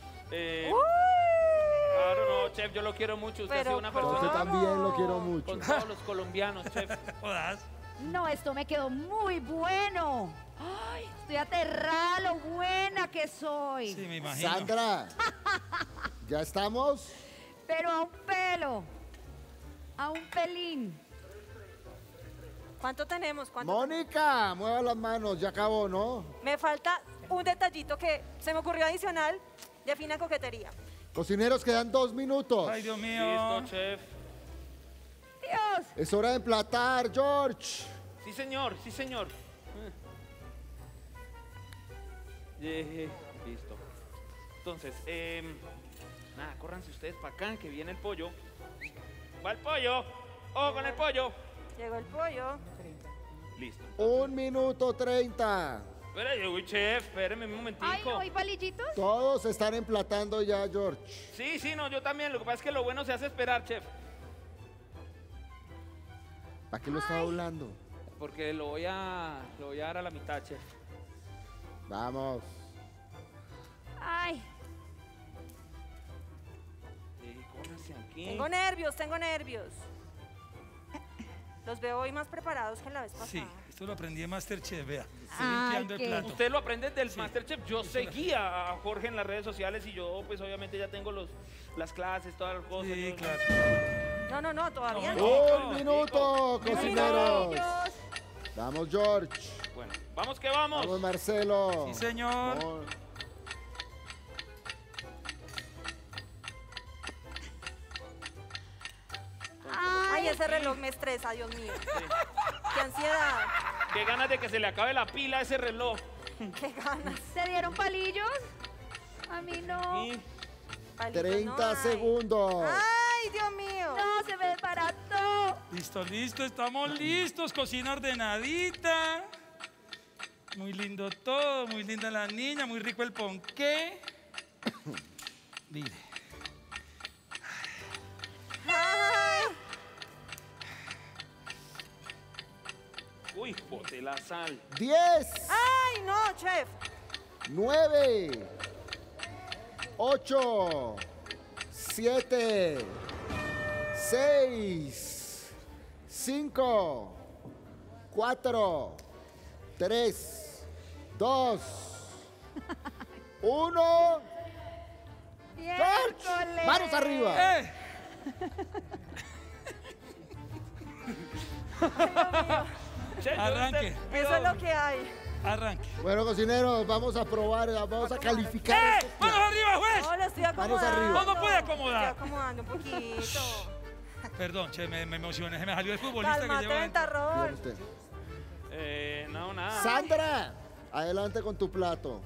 Claro, no, chef, yo lo quiero mucho. Usted ha Pero sido una Yo persona también lo quiero con mucho. todos los colombianos, chef. Jodas. No, esto me quedó muy bueno. Ay, estoy aterrada lo buena que soy. Sí, me imagino. Sandra, ¿ya estamos? Pero a un pelo. A un pelín. ¿Cuánto tenemos? Mónica, mueva las manos, ya acabó, ¿no? Me falta un detallito que se me ocurrió adicional de fina coquetería. Cocineros, quedan 2 minutos. Ay, Dios mío. Listo, chef. Dios. Es hora de emplatar, George. Sí, señor, sí, señor. Listo. Entonces, nada, córranse ustedes para acá, que viene el pollo. Va el pollo. ¡Oh, con el pollo! Llegó el pollo. Listo. 1 minuto 30. Espera, uy, chef, espéreme un momentico. Ay, no, ¿y palillitos? Todos están emplatando ya, George. Sí, sí, no, yo también. Lo que pasa es que lo bueno se hace esperar, chef. ¿Para qué lo está doblando? Porque lo voy a dar a la mitad, chef. Vamos. Ay, Córranse aquí. Tengo nervios, tengo nervios. Los veo hoy más preparados que la vez pasada. Sí, Esto lo aprendí en Masterchef, vea. Estoy Ay, limpiando el qué- plato. Usted lo aprende del Sí. Masterchef. Yo seguía a Jorge en las redes sociales y yo, pues obviamente ya tengo las clases, todas las cosas. Sí, yo- claro. No, todavía no. ¡Un minuto, cocineros! Vamos, George. Bueno, vamos que vamos. Vamos, Marcelo. Sí, señor. Vamos. Ay, ese reloj me estresa, Dios mío. Qué ansiedad. Qué ganas de que se le acabe la pila a ese reloj. Qué ganas. ¿Se dieron palillos? A mí no. Y Palitos 30 no hay. segundos. Ay, Dios mío. No, se me desbarató. Listo, listo, estamos listos. Cocina ordenadita. Muy lindo todo, muy linda la niña, muy rico el ponqué. Mire. Ay, uy, boté la sal. 10, ay, no, chef. 9, 8, 7, 6, 5, 4, 3, 2, 1. Miércoles. ¡Manos arriba! Che, yo Arranque. usted- Eso es lo que hay. Arranque. Bueno, cocineros, vamos a probar, vamos a calificar. estos ¡Manos platos. arriba, juez! No, lo estoy Manos acomodando. arriba. No, no puede acomodar. Estoy acomodando un poquito. Perdón, che, me emocioné. Se me salió el futbolista que Calmate, lleva dentro. Bien, ventarrón. usted. No, nada. Sandra, adelante con tu plato.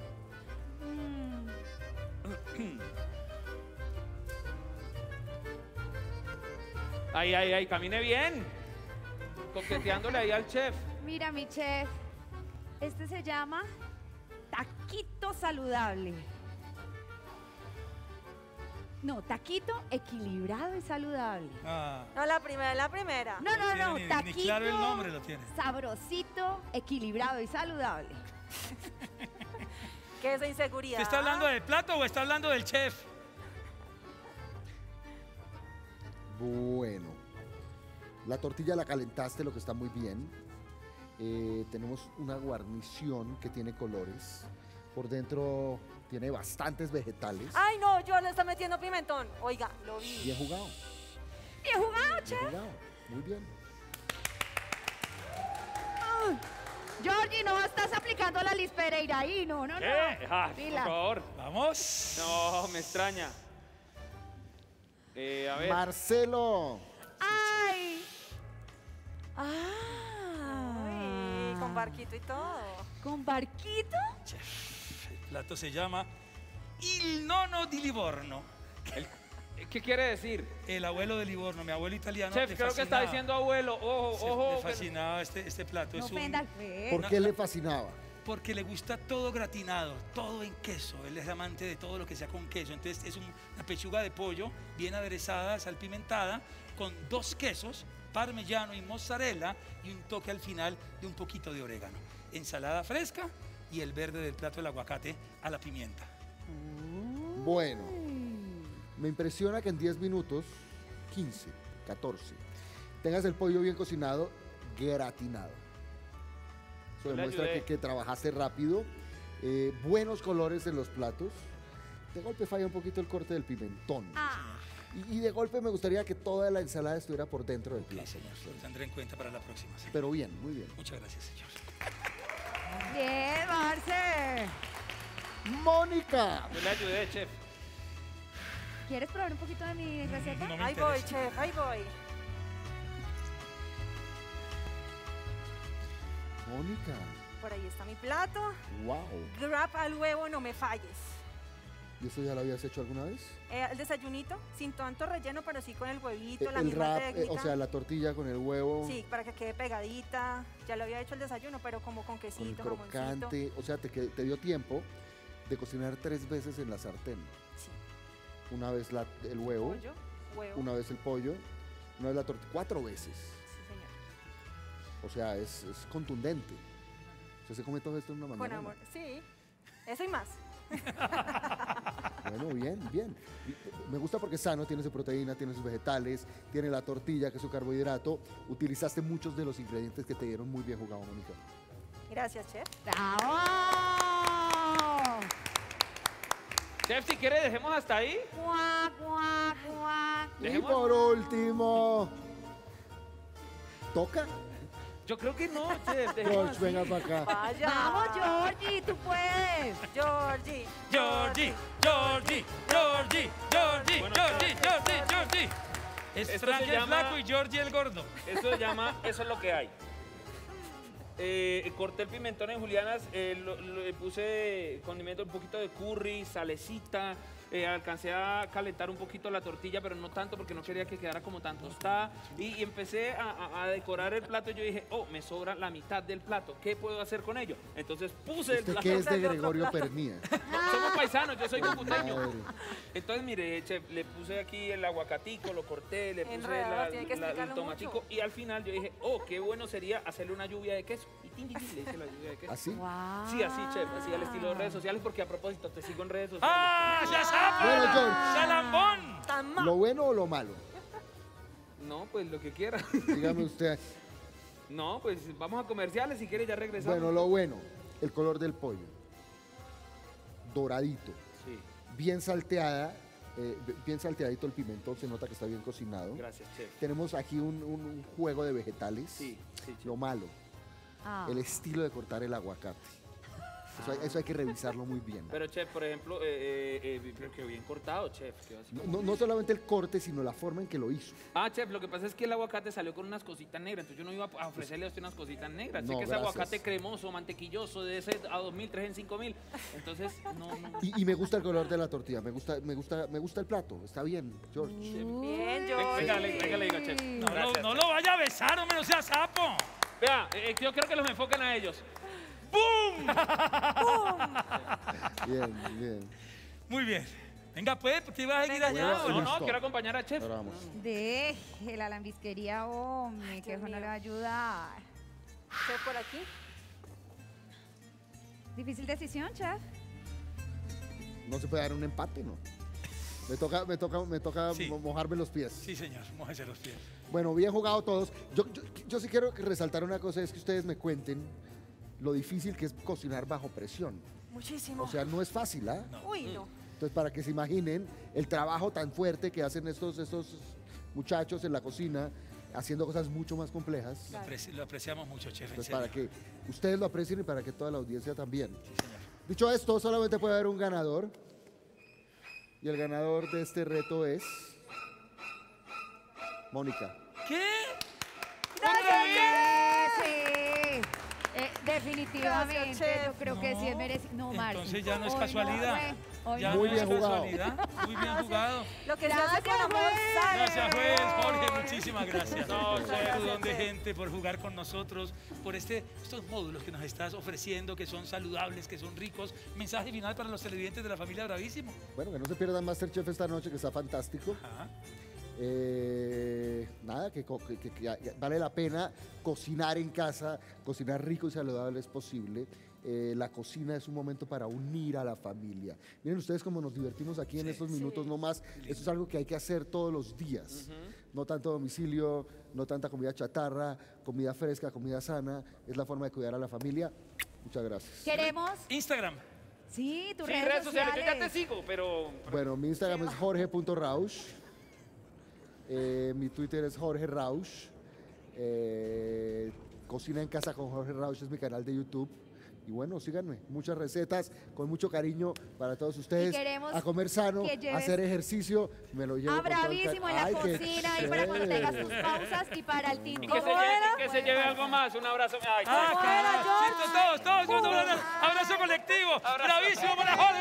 Ay, camine bien. Coqueteándole ahí al chef. Mira, mi chef. Este se llama taquito saludable. No, taquito equilibrado y saludable. Ah, No, la primera. No, no, tiene no, ni taquito claro el nombre lo tiene. sabrosito, equilibrado y saludable. ¿Qué es esa inseguridad? ¿Usted está hablando del plato o está hablando del chef? Bueno, la tortilla la calentaste, lo que está muy bien. Tenemos una guarnición que tiene colores. Por dentro tiene bastantes vegetales. Ay, no, yo le está metiendo pimentón. Oiga, lo vi. Bien jugado, Bien jugado, bien chef. jugado. Muy bien. Georgie, no estás aplicando la Liz Pereira ahí, no, no, no. Por Pila. favor. Vamos. No, me extraña. A ver. Marcelo, ¡Ay! Uy, con barquito y todo. ¿Con barquito? El plato se llama Il Nono di Livorno. ¿Qué quiere decir? El abuelo de Livorno, mi abuelo italiano. Chef, le creo que está fascinaba. diciendo abuelo. Ojo, Sí, ojo. Le que- fascinaba este plato. No Es un- ofenda al juez. ¿por qué le fascinaba? porque le gusta todo gratinado, todo en queso. Él es amante de todo lo que sea con queso. Entonces es una pechuga de pollo bien aderezada, salpimentada, con 2 quesos, parmellano y mozzarella, y un toque al final de un poquito de orégano. Ensalada fresca y el verde del plato del aguacate a la pimienta. Bueno, me impresiona que en 10 minutos, 15, 14, tengas el pollo bien cocinado, gratinado. Eso Yo le demuestra ayudé. que trabajaste rápido, buenos colores en los platos. De golpe falla un poquito el corte del pimentón. Ah, Y de golpe me gustaría que toda la ensalada estuviera por dentro del Ok, plato. señor, lo tendré en cuenta para la próxima. Sí. Pero bien, muy bien. Muchas gracias, señor. bien, Marce. Mónica, Yo le ayudé, chef. ¿Quieres probar un poquito de mi receta? No me Ahí voy, interesa. chef, ahí voy. Mónica, Por ahí está mi plato. wow. Grab al huevo, no me falles. ¿Y eso ya lo habías hecho alguna vez? El desayunito, sin tanto relleno, pero sí con el huevito, la El misma wrap, técnica. o sea, la tortilla con el huevo, Sí, para que quede pegadita. Ya lo había hecho el desayuno, pero como con con el quesito, jamoncito. crocante. O sea, te dio tiempo de cocinar 3 veces en la sartén. Sí. Una vez el huevo, Pollo, huevo. una vez el pollo, una vez la tortilla. 4 veces. Sí, señor. O sea, es contundente. O sea, se come todo esto en una Con mañana. amor. Sí, eso y más. Bueno, bien, bien. Me gusta porque es sano, tiene su proteína, tiene sus vegetales, tiene la tortilla, que es su carbohidrato. Utilizaste muchos de los ingredientes que te dieron muy bien jugado, Mónica. Gracias, chef. ¡Bravo! Chef, si quiere, dejemos hasta ahí. Cuac, cuac, cuac. Y por último, ¿toca? Yo creo que no, chef. George, venga para acá. Vaya. Vamos, Georgie, tú puedes. Georgie. Georgie, Georgie, Georgie, Georgie, Bueno, Georgie, Georgie, Georgie. Esto Frank se el llama- flaco y Georgie el gordo. Eso se llama, eso es lo que hay. Corté el pimentón en julianas, le puse condimento, un poquito de curry, salecita, alcancé a calentar un poquito la tortilla, pero no tanto porque no quería que quedara como tan tostada. Y empecé a decorar el plato y yo dije, oh, me sobra la mitad del plato, ¿qué puedo hacer con ello? Entonces puse el ¿Usted plato. qué es de Gregorio Pernía? Somos paisanos, yo soy cucuteño. Madre. Entonces, mire, chef, le puse aquí el aguacatico, lo corté, le puse Enredado, tiene que el explicarlo tomatico mucho. y al final yo dije, oh, qué bueno sería hacerle una lluvia de queso. Y tin, tin, tin, le hice la lluvia de queso. ¿Así? Wow. Sí, así, chef, así al estilo de redes sociales, porque a propósito te sigo en redes sociales. ¡Ah, ya sabe! Bueno, George. ¡Salambón! Tan mal. ¿Lo bueno o lo malo? No, pues lo que quiera. Dígame usted. No, pues vamos a comerciales, si quiere ya regresamos. Bueno, lo bueno, el color del pollo. Doradito. Sí, Bien salteada, bien salteadito el pimentón, se nota que está bien cocinado. gracias, chef. Tenemos aquí un juego de vegetales. Sí, sí, chef. Lo malo, Ah. el estilo de cortar el aguacate. Eso hay que revisarlo muy bien. Pero, chef, por ejemplo, pero quedó bien cortado, chef. Quedó así como- No solamente el corte, sino la forma en que lo hizo. Ah, chef, lo que pasa es que el aguacate salió con unas cositas negras, entonces yo no iba a ofrecerle a usted unas cositas negras. No, sé que es gracias. aguacate cremoso, mantequilloso, de ese a 2.000, 3 en 5.000. Entonces, no. Y me gusta el color de la tortilla, me gusta el plato, está bien, George. Bien, Venga, Georgie. venga, le digo, chef. No, Gracias, no chef. lo vaya a besar, hombre, no sea sapo. Vea, yo creo que los enfoquen a ellos. ¡Bum! Bien, bien. Muy bien. Venga, pues, porque ibas a seguir Venga, allá. Bueno, ¿o no? No, listo. quiero acompañar a chef. Ahora vamos. Deje la lambisquería, hombre, que eso no le va a ayudar. Chef por aquí. Difícil decisión, chef. No se puede dar un empate, ¿no? Me toca Sí. mojarme los pies. Sí, señor, mójese los pies. Bueno, bien jugado todos. Yo sí quiero resaltar una cosa, es que ustedes me cuenten lo difícil que es cocinar bajo presión. Muchísimo. O sea, no es fácil, ¿ah? Uy, no. Entonces, para que se imaginen el trabajo tan fuerte que hacen estos muchachos en la cocina, haciendo cosas mucho más complejas. Lo apreciamos mucho, chef, en Pues serio. para que ustedes lo aprecien y para que toda la audiencia también. Sí, señor. Dicho esto, solamente puede haber un ganador. Y el ganador de este reto es Mónica. ¿Qué? Sí. Definitivamente, Gracias, chef. yo creo que sí es merecido. No, Mari. Entonces ya no es Hoy casualidad. hoy Ya no. Muy no bien es jugado. casualidad. Muy bien jugado. Lo que se hace con Gracias, amor juez. sale. Gracias, juez Jorge, muchísimas gracias. No, Un chef. saludón de Chef. gente por jugar con nosotros, por estos módulos que nos estás ofreciendo, que son saludables, que son ricos. Mensaje final para los televidentes de la familia Bravísimo. Bueno, que no se pierdan Masterchef esta noche, que está fantástico. Ajá. Nada, que vale la pena cocinar en casa, cocinar rico y saludable es posible. La cocina es un momento para unir a la familia. Miren ustedes cómo nos divertimos aquí en estos minutos, no más. Esto es algo que hay que hacer todos los días. No tanto domicilio, no tanta comida chatarra, comida fresca, comida sana. Es la forma de cuidar a la familia. Muchas gracias. Queremos, Instagram. sí, tus Sí, redes sociales. yo ya te sigo, pero... Bueno, mi Instagram es jorge.rausch. Mi Twitter es Jorge Rausch. Cocina en casa con Jorge Rausch es mi canal de YouTube. Y bueno, síganme. Muchas recetas con mucho cariño para todos ustedes. Y queremos A comer sano, que lleves hacer ejercicio. Me lo llevo Ah, con todo el bravísimo en Ay, la qué cocina y para cuando tengas tus chévere. pausas y para el team. Y que se lleve algo más, un abrazo. Ay, Ah, chef. carajo. Todos, abrazo colectivo. Bravísimo para Jorge.